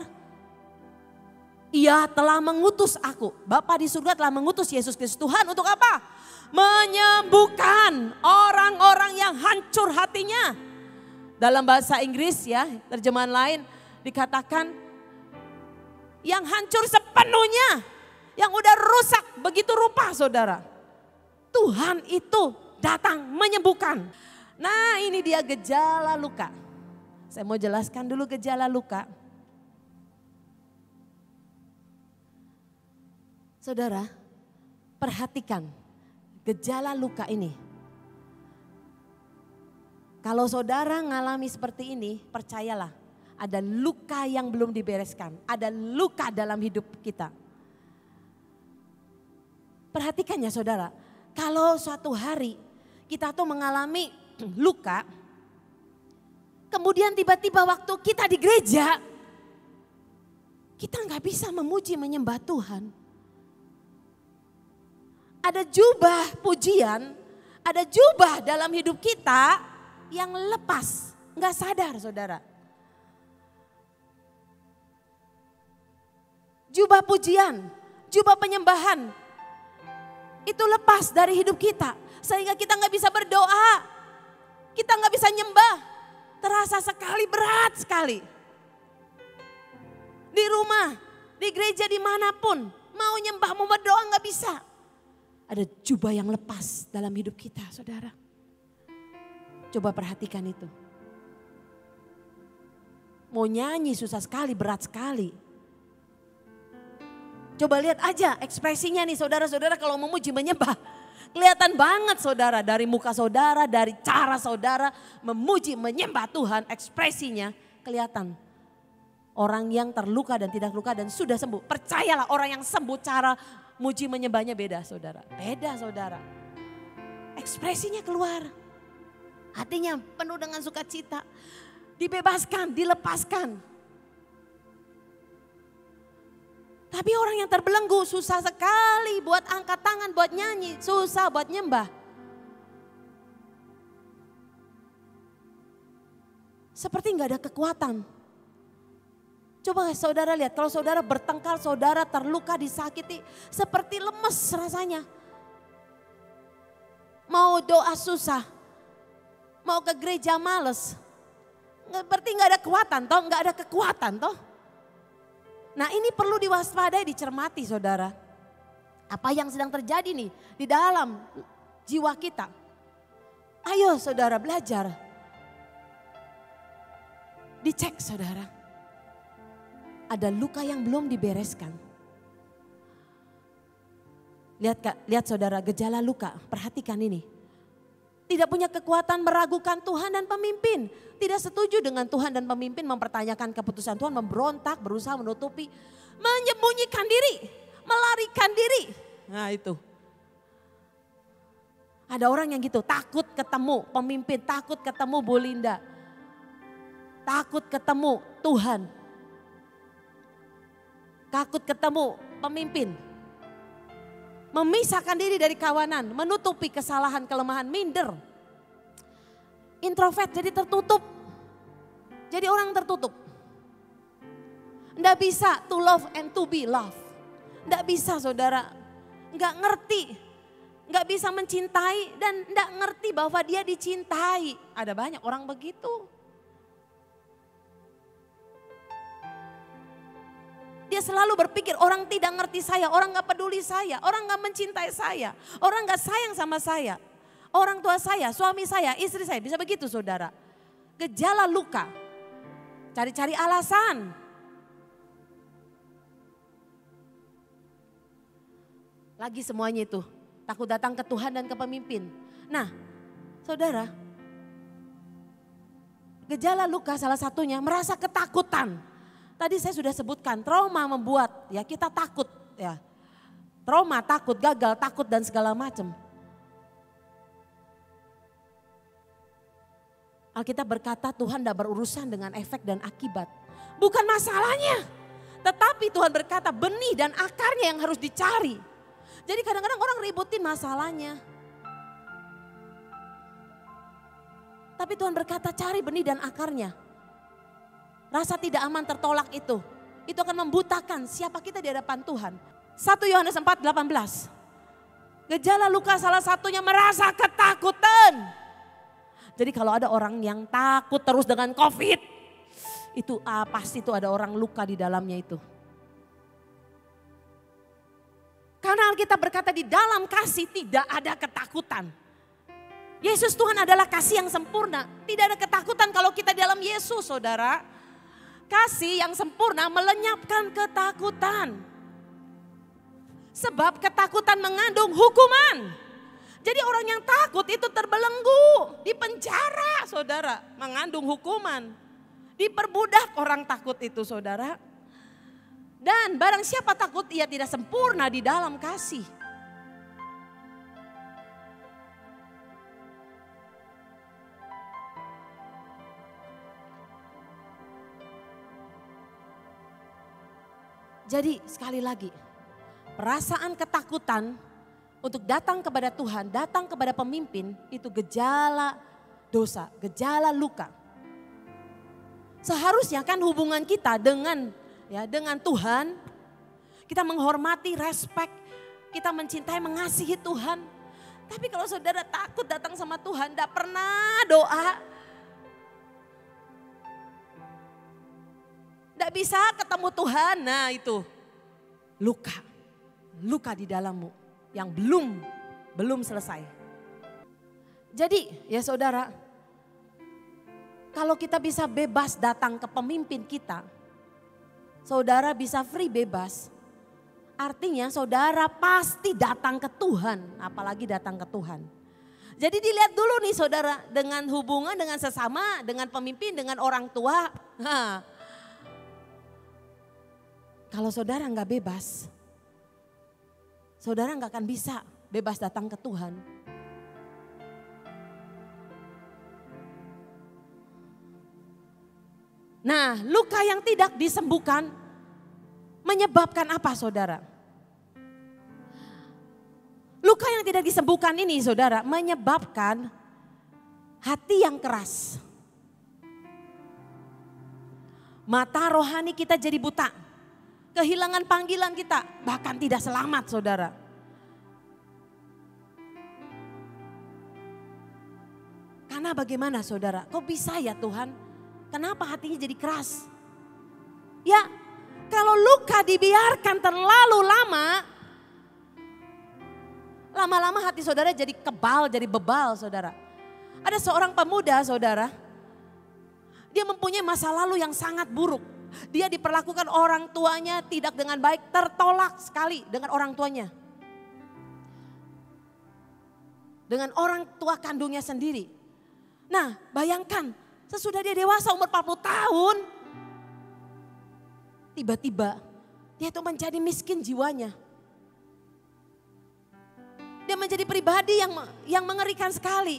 Ia telah mengutus aku. Bapa di surga telah mengutus Yesus Kristus Tuhan untuk apa? Menyembuhkan orang-orang yang hancur hatinya. Dalam bahasa Inggris ya, terjemahan lain dikatakan yang hancur sepenuhnya, yang udah rusak begitu rupa, saudara. Tuhan itu datang menyembuhkan. Nah, ini dia gejala luka. Saya mau jelaskan dulu gejala luka. Saudara, perhatikan gejala luka ini. Kalau saudara ngalami seperti ini, percayalah ada luka yang belum dibereskan. Ada luka dalam hidup kita. Perhatikan ya saudara, kalau suatu hari kita tuh mengalami luka, kemudian tiba-tiba waktu kita di gereja, kita nggak bisa memuji menyembah Tuhan. Ada jubah pujian, ada jubah dalam hidup kita yang lepas, nggak sadar saudara. Jubah pujian, jubah penyembahan, itu lepas dari hidup kita. Sehingga kita nggak bisa berdoa, kita nggak bisa nyembah. Terasa sekali, berat sekali. Di rumah, di gereja, dimanapun, mau nyembah, mau berdoa nggak bisa. Ada jubah yang lepas dalam hidup kita saudara. Coba perhatikan itu. Mau nyanyi susah sekali, berat sekali. Coba lihat aja ekspresinya nih saudara-saudara kalau memuji menyembah. Kelihatan banget saudara dari muka saudara, dari cara saudara memuji menyembah Tuhan, ekspresinya kelihatan. Orang yang terluka dan tidak luka dan sudah sembuh. Percayalah orang yang sembuh cara muji menyembahnya beda saudara. Beda saudara. Ekspresinya keluar. Hatinya penuh dengan sukacita. Dibebaskan, dilepaskan. Tapi orang yang terbelenggu susah sekali buat angkat tangan, buat nyanyi. Susah buat nyembah. Seperti gak ada kekuatan. Coba saudara lihat, kalau saudara bertengkar, saudara terluka, disakiti. Seperti lemes rasanya. Mau doa susah. Mau ke gereja males. Berarti gak ada kekuatan toh, gak ada kekuatan toh. Nah ini perlu diwaspadai, dicermati saudara. Apa yang sedang terjadi nih di dalam jiwa kita. Ayo saudara belajar. Dicek saudara. Ada luka yang belum dibereskan. Lihat saudara gejala luka, perhatikan ini. Tidak punya kekuatan meragukan Tuhan dan pemimpin. Tidak setuju dengan Tuhan dan pemimpin, mempertanyakan keputusan Tuhan, memberontak, berusaha menutupi, menyembunyikan diri, melarikan diri. Nah itu. Ada orang yang gitu, takut ketemu pemimpin, takut ketemu Bu Linda. Takut ketemu Tuhan. Takut ketemu pemimpin. Memisahkan diri dari kawanan, menutupi kesalahan, kelemahan, minder. Introvert jadi tertutup. Jadi orang tertutup. Nggak bisa to love and to be loved. Nggak bisa saudara. Nggak ngerti. Nggak bisa mencintai dan nggak ngerti bahwa dia dicintai. Ada banyak orang begitu. Dia selalu berpikir orang tidak ngerti saya, orang gak peduli saya, orang gak mencintai saya, orang gak sayang sama saya. orang tua saya, suami saya, istri saya, bisa begitu saudara. Gejala luka, cari-cari alasan. Lagi semuanya itu, takut datang ke Tuhan dan ke pemimpin. Nah, saudara, gejala luka salah satunya merasa ketakutan. Tadi saya sudah sebutkan, trauma membuat ya kita takut ya. Trauma, takut, gagal, takut dan segala macam. Alkitab berkata Tuhan tidak berurusan dengan efek dan akibat. Bukan masalahnya. Tetapi Tuhan berkata benih dan akarnya yang harus dicari. Jadi kadang-kadang orang ributin masalahnya. Tapi Tuhan berkata cari benih dan akarnya. Rasa tidak aman tertolak itu akan membutakan siapa kita di hadapan Tuhan. 1 Yohanes 4:18. Gejala luka salah satunya merasa ketakutan. Jadi kalau ada orang yang takut terus dengan COVID, itu pasti itu ada orang luka di dalamnya itu. Karena Alkitab berkata di dalam kasih tidak ada ketakutan. Yesus Tuhan adalah kasih yang sempurna. Tidak ada ketakutan kalau kita di dalam Yesus, saudara. Kasih yang sempurna melenyapkan ketakutan. Sebab ketakutan mengandung hukuman. Jadi orang yang takut itu terbelenggu, di penjara saudara, mengandung hukuman. Diperbudak orang takut itu saudara. Dan barang siapa takut ia tidak sempurna di dalam kasih. Jadi sekali lagi, perasaan ketakutan untuk datang kepada Tuhan, datang kepada pemimpin itu gejala dosa, gejala luka. Seharusnya kan hubungan kita dengan Tuhan, kita menghormati, respect, kita mencintai, mengasihi Tuhan. Tapi kalau saudara takut datang sama Tuhan, tidak pernah doa, tidak bisa ketemu Tuhan, nah itu luka di dalammu yang belum selesai. Jadi ya saudara, kalau kita bisa bebas datang ke pemimpin kita, saudara bisa free bebas, artinya saudara pasti datang ke Tuhan, apalagi datang ke Tuhan. Jadi dilihat dulu nih saudara, dengan hubungan dengan sesama, dengan pemimpin, dengan orang tua. Kalau saudara nggak bebas, saudara nggak akan bisa bebas datang ke Tuhan. Nah, luka yang tidak disembuhkan menyebabkan apa saudara? Luka yang tidak disembuhkan ini saudara menyebabkan hati yang keras. Mata rohani kita jadi buta. Kehilangan panggilan kita, bahkan tidak selamat saudara. Karena bagaimana saudara? Kok bisa ya Tuhan? Kenapa hatinya jadi keras? Ya, kalau luka dibiarkan terlalu lama-lama hati saudara jadi kebal, jadi bebal saudara. Ada seorang pemuda saudara, dia mempunyai masa lalu yang sangat buruk. Dia diperlakukan orang tuanya tidak dengan baik, tertolak sekali dengan orang tuanya. Dengan orang tua kandungnya sendiri. Nah bayangkan, sesudah dia dewasa umur 40 tahun, tiba-tiba dia itu menjadi miskin jiwanya. Dia menjadi pribadi yang mengerikan sekali.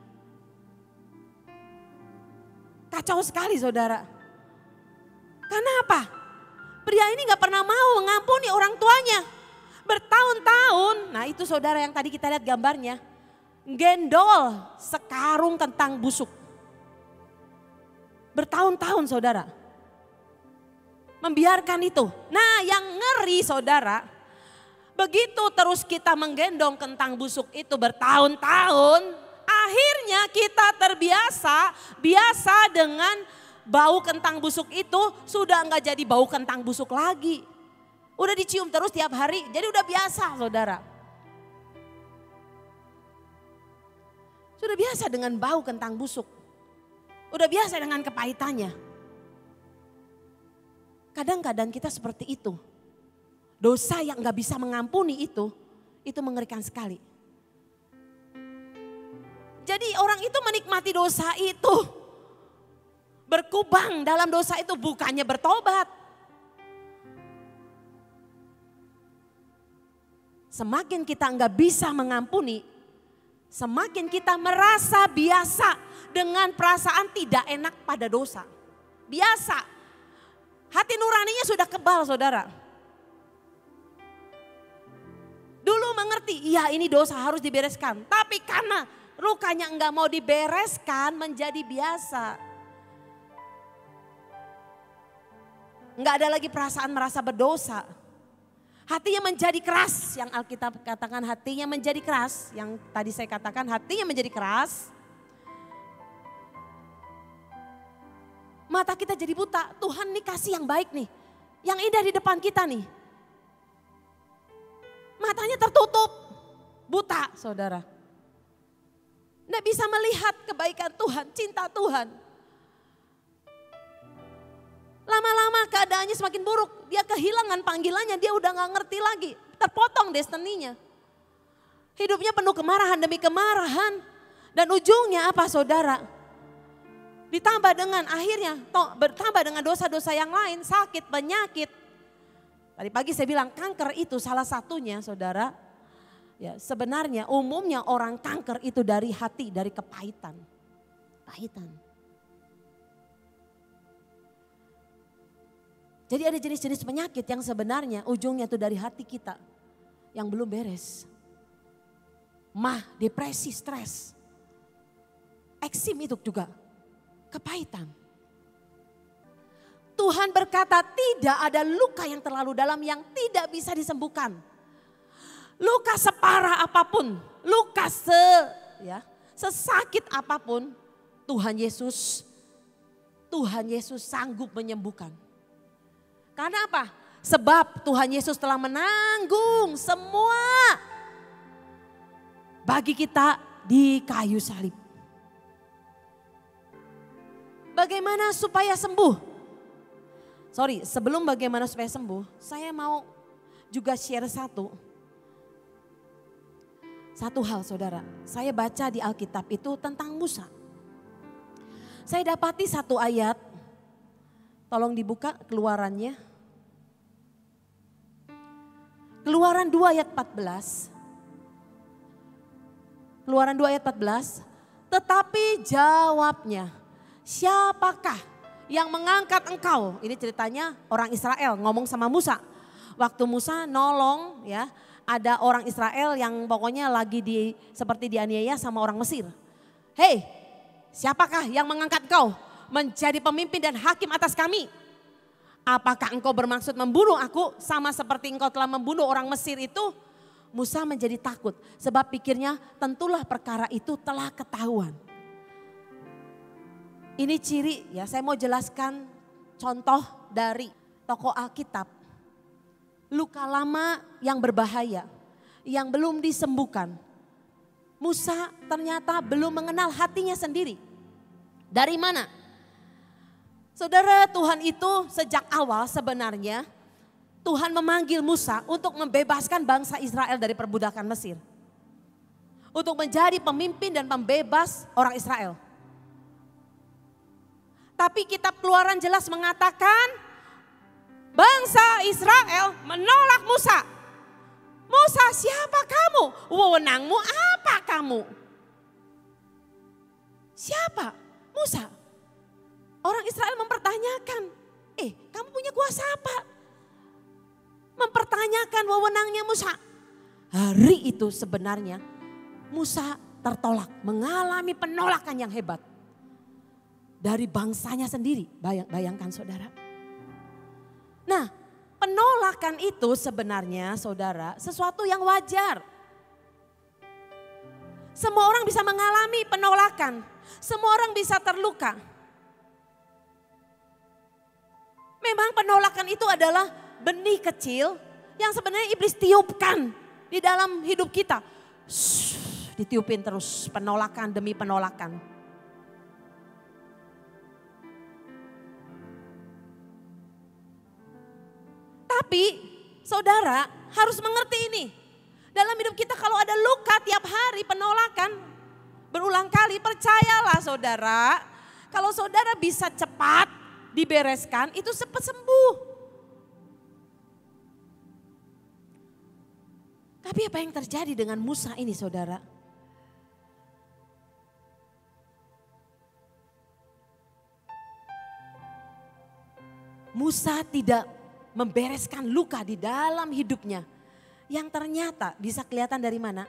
Kacau sekali saudara. Kenapa? Pria ini gak pernah mau mengampuni orang tuanya. Bertahun-tahun, nah itu saudara yang tadi kita lihat gambarnya. Gendol sekarung kentang busuk. Bertahun-tahun saudara. Membiarkan itu. Nah yang ngeri saudara, begitu terus kita menggendong kentang busuk itu bertahun-tahun, akhirnya kita biasa dengan bau kentang busuk itu sudah enggak jadi bau kentang busuk lagi. Udah dicium terus tiap hari, jadi udah biasa saudara. Sudah biasa dengan bau kentang busuk. Udah biasa dengan kepahitannya. Kadang-kadang kita seperti itu. Dosa yang gak bisa mengampuni itu mengerikan sekali. Jadi orang itu menikmati dosa itu. Berkubang dalam dosa itu bukannya bertobat. Semakin kita nggak bisa mengampuni, semakin kita merasa biasa dengan perasaan tidak enak pada dosa. Biasa. Hati nuraninya sudah kebal, saudara. Dulu mengerti, iya ini dosa harus dibereskan. Tapi karena lukanya nggak mau dibereskan menjadi biasa. Nggak ada lagi perasaan merasa berdosa. Hatinya menjadi keras, yang Alkitab katakan hatinya menjadi keras. Yang tadi saya katakan hatinya menjadi keras. Mata kita jadi buta, Tuhan nih kasih yang baik nih. Yang indah di depan kita nih. Matanya tertutup, buta saudara. Nggak bisa melihat kebaikan Tuhan, cinta Tuhan. Lama-lama keadaannya semakin buruk. Dia kehilangan panggilannya, dia udah gak ngerti lagi. Terpotong destininya. Hidupnya penuh kemarahan demi kemarahan. Dan ujungnya apa saudara? Ditambah dengan akhirnya, bertambah dengan dosa-dosa yang lain, sakit, penyakit. Tadi pagi saya bilang kanker itu salah satunya saudara. Ya, sebenarnya umumnya orang kanker itu dari hati, dari kepahitan. Pahitan. Jadi ada jenis-jenis penyakit yang sebenarnya ujungnya itu dari hati kita yang belum beres. Depresi, stres. Eksim itu juga kepahitan. Tuhan berkata tidak ada luka yang terlalu dalam yang tidak bisa disembuhkan. Luka separah apapun, luka sesakit apapun, Tuhan Yesus sanggup menyembuhkan. Karena apa? Sebab Tuhan Yesus telah menanggung semua bagi kita di kayu salib. Bagaimana supaya sembuh? Sebelum bagaimana supaya sembuh, saya mau juga share satu hal saudara. Saya baca di Alkitab itu tentang Musa. Saya dapati satu ayat. Tolong dibuka Keluarannya. Keluaran 2 ayat 14. Keluaran 2 ayat 14. Tetapi jawabnya, siapakah yang mengangkat engkau? Ini ceritanya orang Israel ngomong sama Musa. Waktu Musa nolong ya, ada orang Israel yang pokoknya lagi seperti dianiaya sama orang Mesir. Hei, siapakah yang mengangkat engkau menjadi pemimpin dan hakim atas kami? Apakah engkau bermaksud membunuh aku sama seperti engkau telah membunuh orang Mesir itu? Musa menjadi takut sebab pikirnya tentulah perkara itu telah ketahuan. Ini ciri ya, saya mau jelaskan contoh dari tokoh Alkitab. Luka lama yang berbahaya, yang belum disembuhkan. Musa ternyata belum mengenal hatinya sendiri. Dari mana? Saudara, Tuhan itu sejak awal sebenarnya Tuhan memanggil Musa untuk membebaskan bangsa Israel dari perbudakan Mesir. Untuk menjadi pemimpin dan pembebas orang Israel. Tapi kitab Keluaran jelas mengatakan bangsa Israel menolak Musa. Musa, siapa kamu? Wewenangmu apa kamu? Siapa? Musa. Orang Israel mempertanyakan, kamu punya kuasa apa? Mempertanyakan wewenangnya Musa. Hari itu sebenarnya Musa tertolak, mengalami penolakan yang hebat. Dari bangsanya sendiri, bayangkan saudara. Nah, penolakan itu sebenarnya saudara sesuatu yang wajar. Semua orang bisa mengalami penolakan, semua orang bisa terluka. Memang penolakan itu adalah benih kecil yang sebenarnya iblis tiupkan di dalam hidup kita. ditiupin terus penolakan demi penolakan. Tapi saudara harus mengerti ini. Dalam hidup kita kalau ada luka tiap hari penolakan berulang kali, percayalah saudara. Kalau saudara bisa cepat dibereskan itu cepat sembuh. Tapi apa yang terjadi dengan Musa ini saudara? Musa tidak membereskan luka di dalam hidupnya. Yang ternyata bisa kelihatan dari mana?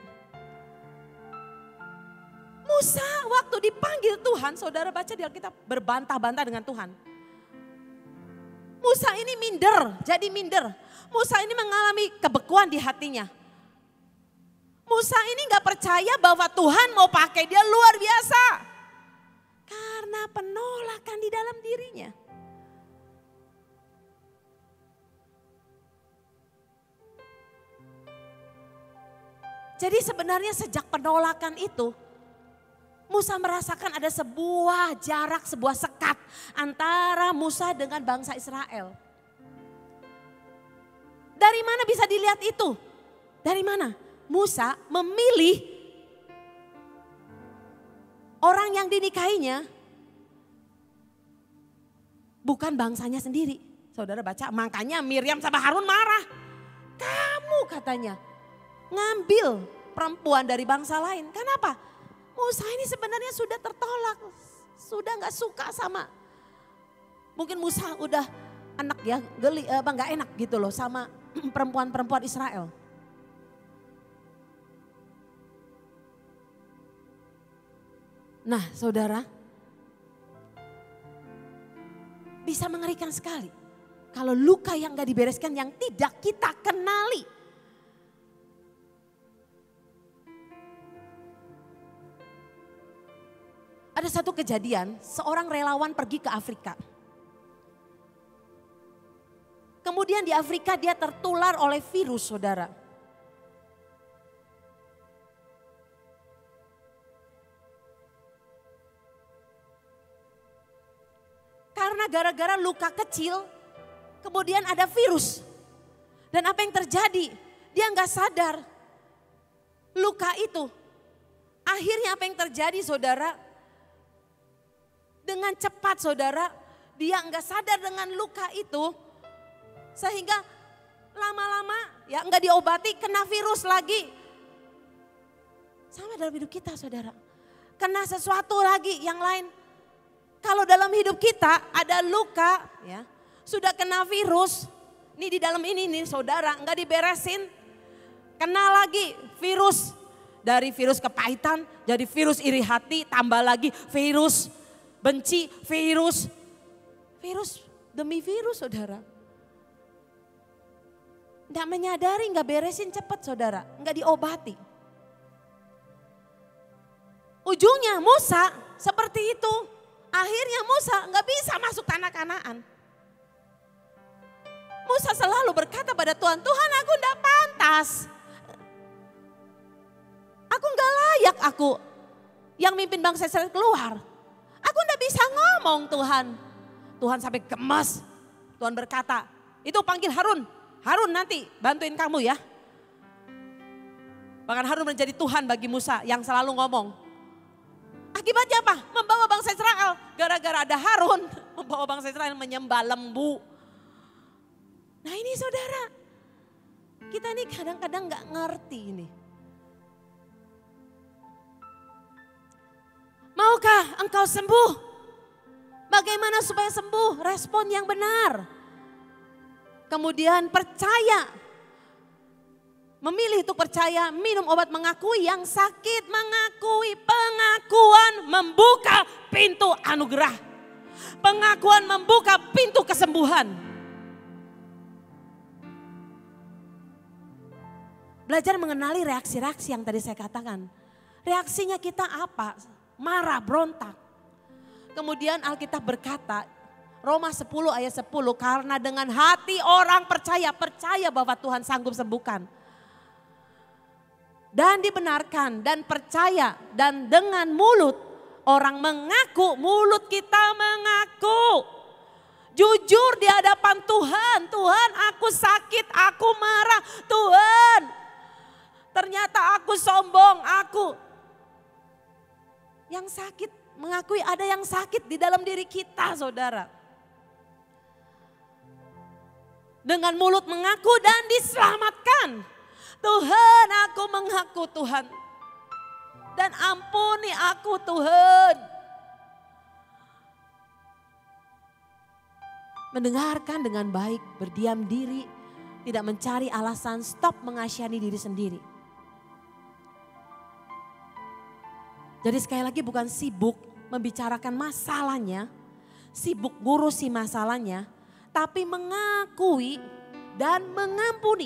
Musa waktu dipanggil Tuhan, saudara baca di Alkitab, berbantah-bantah dengan Tuhan. Musa ini minder, jadi minder. Musa ini mengalami kebekuan di hatinya. Musa ini gak percaya bahwa Tuhan mau pakai dia luar biasa. Karena penolakan di dalam dirinya. Jadi sebenarnya sejak penolakan itu, Musa merasakan ada sebuah jarak, sebuah sekat antara Musa dengan bangsa Israel. Dari mana bisa dilihat itu? Dari mana? Musa memilih orang yang dinikahinya bukan bangsanya sendiri. Saudara baca, makanya Miriam sama Harun marah. Kamu katanya ngambil perempuan dari bangsa lain. Kenapa? Musa ini sebenarnya sudah tertolak, sudah gak suka sama. Mungkin Musa udah anak ya, gak enak gitu loh sama perempuan-perempuan Israel. Nah saudara, bisa mengerikan sekali. Kalau luka yang gak dibereskan, yang tidak kita kenali. Ada satu kejadian, seorang relawan pergi ke Afrika. Kemudian di Afrika dia tertular oleh virus saudara. Karena gara-gara luka kecil, kemudian ada virus. Dan apa yang terjadi? Dia nggak sadar luka itu. Akhirnya apa yang terjadi saudara? Dengan cepat saudara, dia nggak sadar dengan luka itu. Sehingga lama-lama ya nggak diobati, kena virus lagi. Sama dalam hidup kita saudara. Kena sesuatu lagi yang lain. Kalau dalam hidup kita ada luka ya, sudah kena virus. Ini di dalam ini nih saudara, nggak diberesin. Kena lagi virus. Dari virus kepahitan jadi virus iri hati, tambah lagi virus benci, virus demi virus saudara. Nggak menyadari, nggak beresin cepat saudara, nggak diobati. Ujungnya Musa seperti itu. Akhirnya Musa nggak bisa masuk tanah Kanaan. Musa selalu berkata pada Tuhan, Tuhan aku nggak pantas. Aku nggak layak aku yang mimpin bangsa Israel keluar. Aku nggak bisa ngomong Tuhan. Tuhan sampai gemas. Tuhan berkata, itu panggil Harun. Harun nanti bantuin kamu ya. Bahkan Harun menjadi Tuhan bagi Musa yang selalu ngomong. Akibatnya apa? Membawa bangsa Israel. Gara-gara ada Harun, membawa bangsa Israel menyembah lembu. Nah ini saudara, kita ini kadang-kadang gak ngerti ini. Maukah engkau sembuh? Bagaimana supaya sembuh? Respon yang benar. Kemudian percaya. Memilih untuk percaya, minum obat, mengakui yang sakit, mengakui. Pengakuan membuka pintu anugerah. Pengakuan membuka pintu kesembuhan. Belajar mengenali reaksi-reaksi yang tadi saya katakan. Reaksinya kita apa? Marah, berontak. Kemudian Alkitab berkata, Roma 10 ayat 10, karena dengan hati orang percaya bahwa Tuhan sanggup sembuhkan. dan dibenarkan dan percaya dan dengan mulut orang mengaku, mulut kita mengaku. Jujur di hadapan Tuhan, Tuhan aku sakit, aku marah, Tuhan ternyata aku sombong, aku. Yang sakit, mengakui ada yang sakit di dalam diri kita saudara. Dengan mulut mengaku dan diselamatkan. Tuhan aku mengaku Tuhan. Dan ampuni aku Tuhan. Mendengarkan dengan baik, berdiam diri, tidak mencari alasan, stop mengasihani diri sendiri. Jadi sekali lagi bukan sibuk membicarakan masalahnya, sibuk ngurusi masalahnya, tapi mengakui dan mengampuni.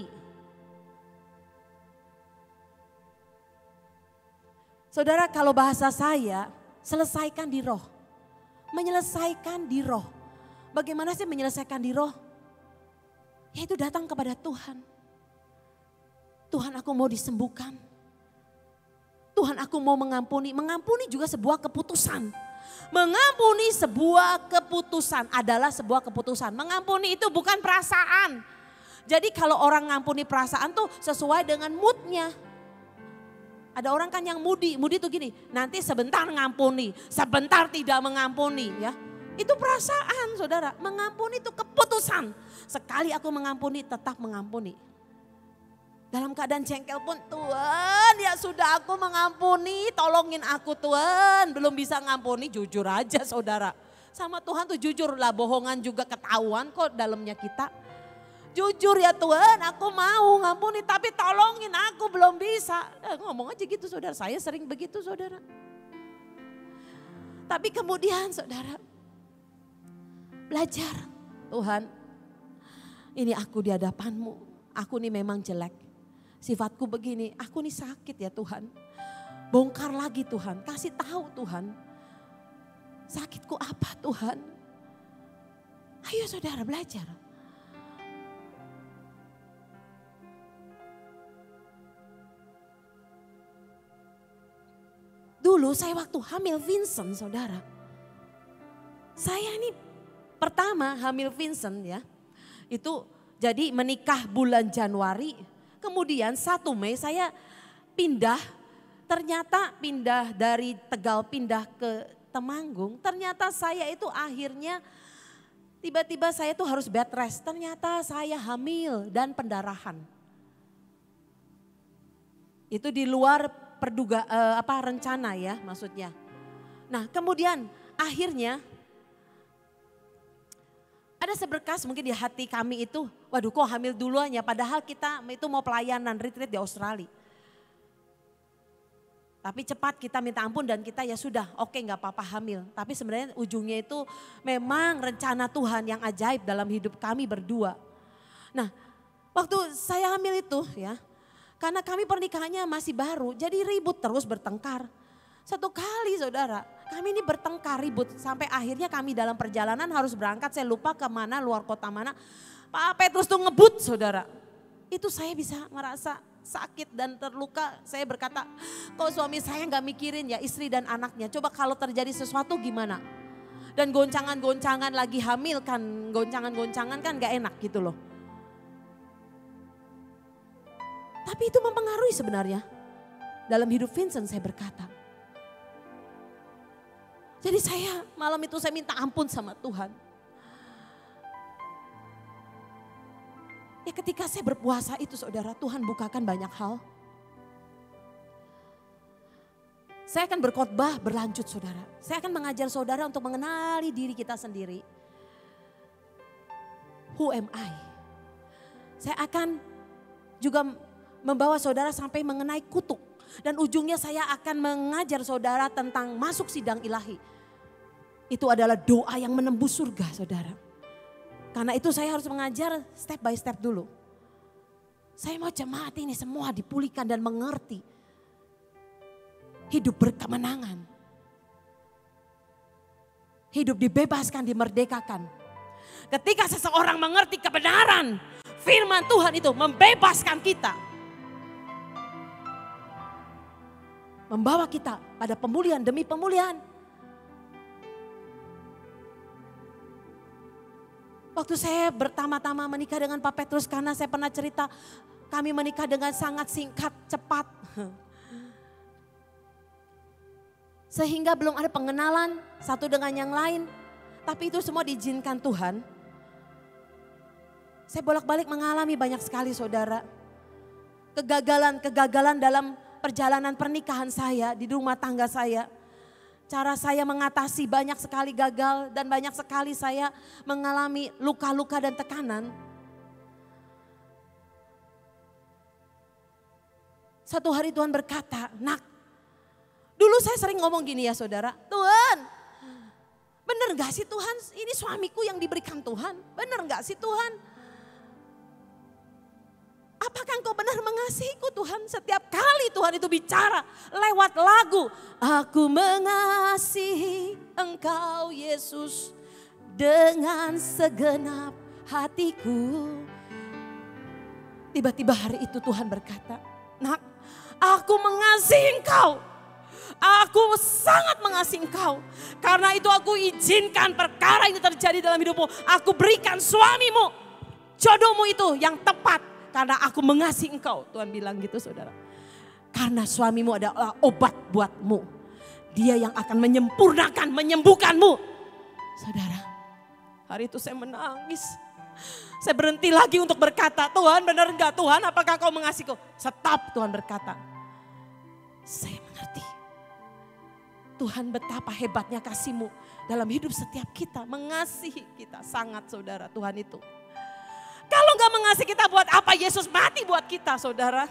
Saudara, kalau bahasa saya, selesaikan di roh. Menyelesaikan di roh. Bagaimana sih menyelesaikan di roh? Yaitu datang kepada Tuhan. Tuhan aku mau disembuhkan. Tuhan aku mau mengampuni. Mengampuni juga sebuah keputusan. Mengampuni sebuah keputusan adalah sebuah keputusan. Mengampuni itu bukan perasaan. Jadi kalau orang ngampuni perasaan tuh sesuai dengan moodnya. Ada orang kan yang moody tuh gini, nanti sebentar ngampuni, sebentar tidak mengampuni ya. Itu perasaan saudara, mengampuni itu keputusan. Sekali aku mengampuni, tetap mengampuni. Dalam keadaan jengkel pun, Tuhan ya sudah aku mengampuni, tolongin aku Tuhan. Belum bisa ngampuni, jujur aja saudara. Sama Tuhan tuh jujur lah, bohongan juga ketahuan kok dalamnya kita. Jujur ya Tuhan, aku mau ngampuni tapi tolongin aku belum bisa. Ngomong aja gitu saudara, saya sering begitu saudara. Tapi kemudian saudara, belajar, Tuhan ini aku di hadapanmu, aku nih memang jelek. Sifatku begini, aku nih sakit ya Tuhan. Bongkar lagi Tuhan, kasih tahu Tuhan. Sakitku apa Tuhan? Ayo saudara belajar. Dulu saya waktu hamil Vincent saudara. Saya ini pertama hamil Vincent ya. Itu jadi menikah bulan Januari. Kemudian 1 Mei saya pindah. Ternyata pindah dari Tegal pindah ke Temanggung. Ternyata saya itu akhirnya tiba-tiba saya tuh harus bed rest. Ternyata saya hamil dan pendarahan. Itu di luar rencana ya maksudnya. Nah kemudian akhirnya ada seberkas mungkin di hati kami itu, waduh kok hamil duluan ya, padahal kita itu mau pelayanan retreat di Australia. Tapi cepat kita minta ampun dan kita ya sudah oke nggak apa-apa hamil. Tapi sebenarnya ujungnya itu memang rencana Tuhan yang ajaib dalam hidup kami berdua. Nah waktu saya hamil itu ya, karena kami pernikahannya masih baru, jadi ribut terus bertengkar. Satu kali saudara, kami ini bertengkar ribut sampai akhirnya kami dalam perjalanan harus berangkat, saya lupa ke mana, luar kota mana. Pak Petrus tuh ngebut saudara. Itu saya bisa merasa sakit dan terluka. Saya berkata, kok suami saya gak mikirin ya istri dan anaknya. Coba kalau terjadi sesuatu gimana? Dan goncangan-goncangan lagi hamil kan, goncangan-goncangan kan gak enak gitu loh. Tapi itu mempengaruhi sebenarnya. Dalam hidup Vincent saya berkata. Jadi saya malam itu saya minta ampun sama Tuhan. Ya ketika saya berpuasa itu saudara, Tuhan bukakan banyak hal. Saya akan berkhotbah berlanjut saudara. Saya akan mengajar saudara untuk mengenali diri kita sendiri. Who am I? Saya akan juga membawa saudara sampai mengenai kutuk. Dan ujungnya saya akan mengajar saudara tentang masuk sidang ilahi. Itu adalah doa yang menembus surga saudara. Karena itu saya harus mengajar step by step dulu. Saya mau jemaat ini semua dipulihkan dan mengerti. Hidup berkemenangan. Hidup dibebaskan, dimerdekakan. Ketika seseorang mengerti kebenaran, firman Tuhan itu membebaskan kita. membawa kita pada pemulihan demi pemulihan. Waktu saya pertama-tama menikah dengan Pak Petrus, karena saya pernah cerita kami menikah dengan sangat singkat, cepat. Sehingga belum ada pengenalan satu dengan yang lain. Tapi itu semua diizinkan Tuhan. Saya bolak-balik mengalami banyak sekali saudara. Kegagalan dalam perjalanan pernikahan saya, di rumah tangga saya. Cara saya mengatasi banyak sekali gagal dan banyak sekali saya mengalami luka-luka dan tekanan. Satu hari Tuhan berkata, "Nak, dulu saya sering ngomong gini ya saudara, Tuhan, bener gak sih Tuhan, ini suamiku yang diberikan Tuhan, bener gak sih Tuhan? Apakah engkau benar mengasihiku Tuhan?" Setiap kali Tuhan itu bicara lewat lagu, "Aku mengasihi engkau Yesus dengan segenap hatiku." Tiba-tiba hari itu Tuhan berkata, "Nak, aku mengasihi engkau. Aku sangat mengasihi engkau. Karena itu aku izinkan perkara ini terjadi dalam hidupmu. Aku berikan suamimu, jodohmu itu yang tepat. Karena aku mengasihi engkau." Tuhan bilang gitu saudara. Karena suamimu adalah obat buatmu. Dia yang akan menyempurnakan, menyembuhkanmu. Saudara, hari itu saya menangis. Saya berhenti lagi untuk berkata, "Tuhan benar enggak Tuhan, apakah kau mengasihiku?" Stop, Tuhan berkata. Saya mengerti. Tuhan betapa hebatnya kasih-Mu dalam hidup setiap kita. Mengasihi kita sangat saudara, Tuhan itu. Kalau gak mengasihi kita, buat apa Yesus mati buat kita saudara?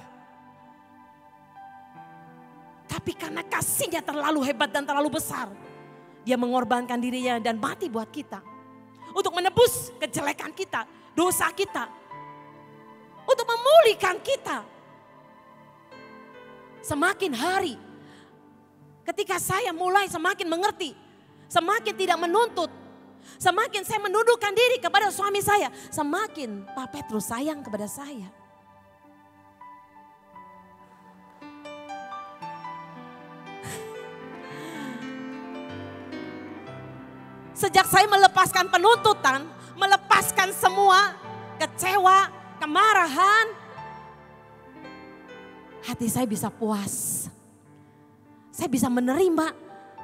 Tapi karena kasihnya terlalu hebat dan terlalu besar, Dia mengorbankan dirinya dan mati buat kita. Untuk menebus kejelekan kita, dosa kita. Untuk memulihkan kita. Semakin hari, ketika saya mulai semakin mengerti, semakin tidak menuntut, semakin saya menundukkan diri kepada suami saya, semakin Pak Petrus sayang kepada saya. Sejak saya melepaskan penuntutan, melepaskan semua kecewa, kemarahan, hati saya bisa puas. Saya bisa menerima.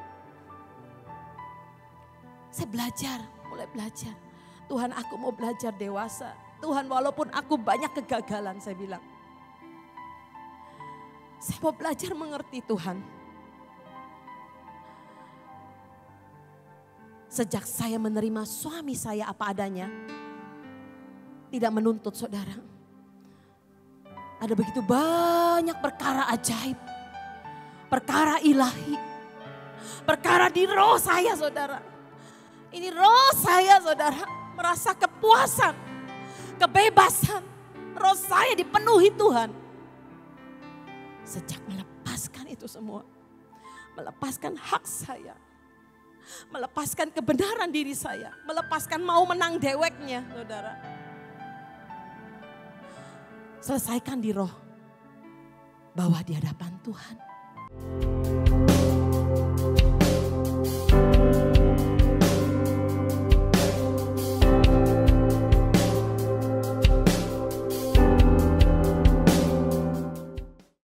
Saya belajar, mulai belajar. Tuhan, aku mau belajar dewasa. Tuhan, walaupun aku banyak kegagalan, saya bilang. Saya mau belajar mengerti Tuhan. Sejak saya menerima suami saya apa adanya, tidak menuntut saudara. Ada begitu banyak perkara ajaib, perkara ilahi, perkara di roh saya saudara. Ini roh saya saudara merasa kepuasan, kebebasan. Roh saya dipenuhi Tuhan. Sejak melepaskan itu semua, melepaskan hak saya, melepaskan kebenaran diri saya, melepaskan mau menang deweknya saudara. Selesaikan di roh, bawa di hadapan Tuhan.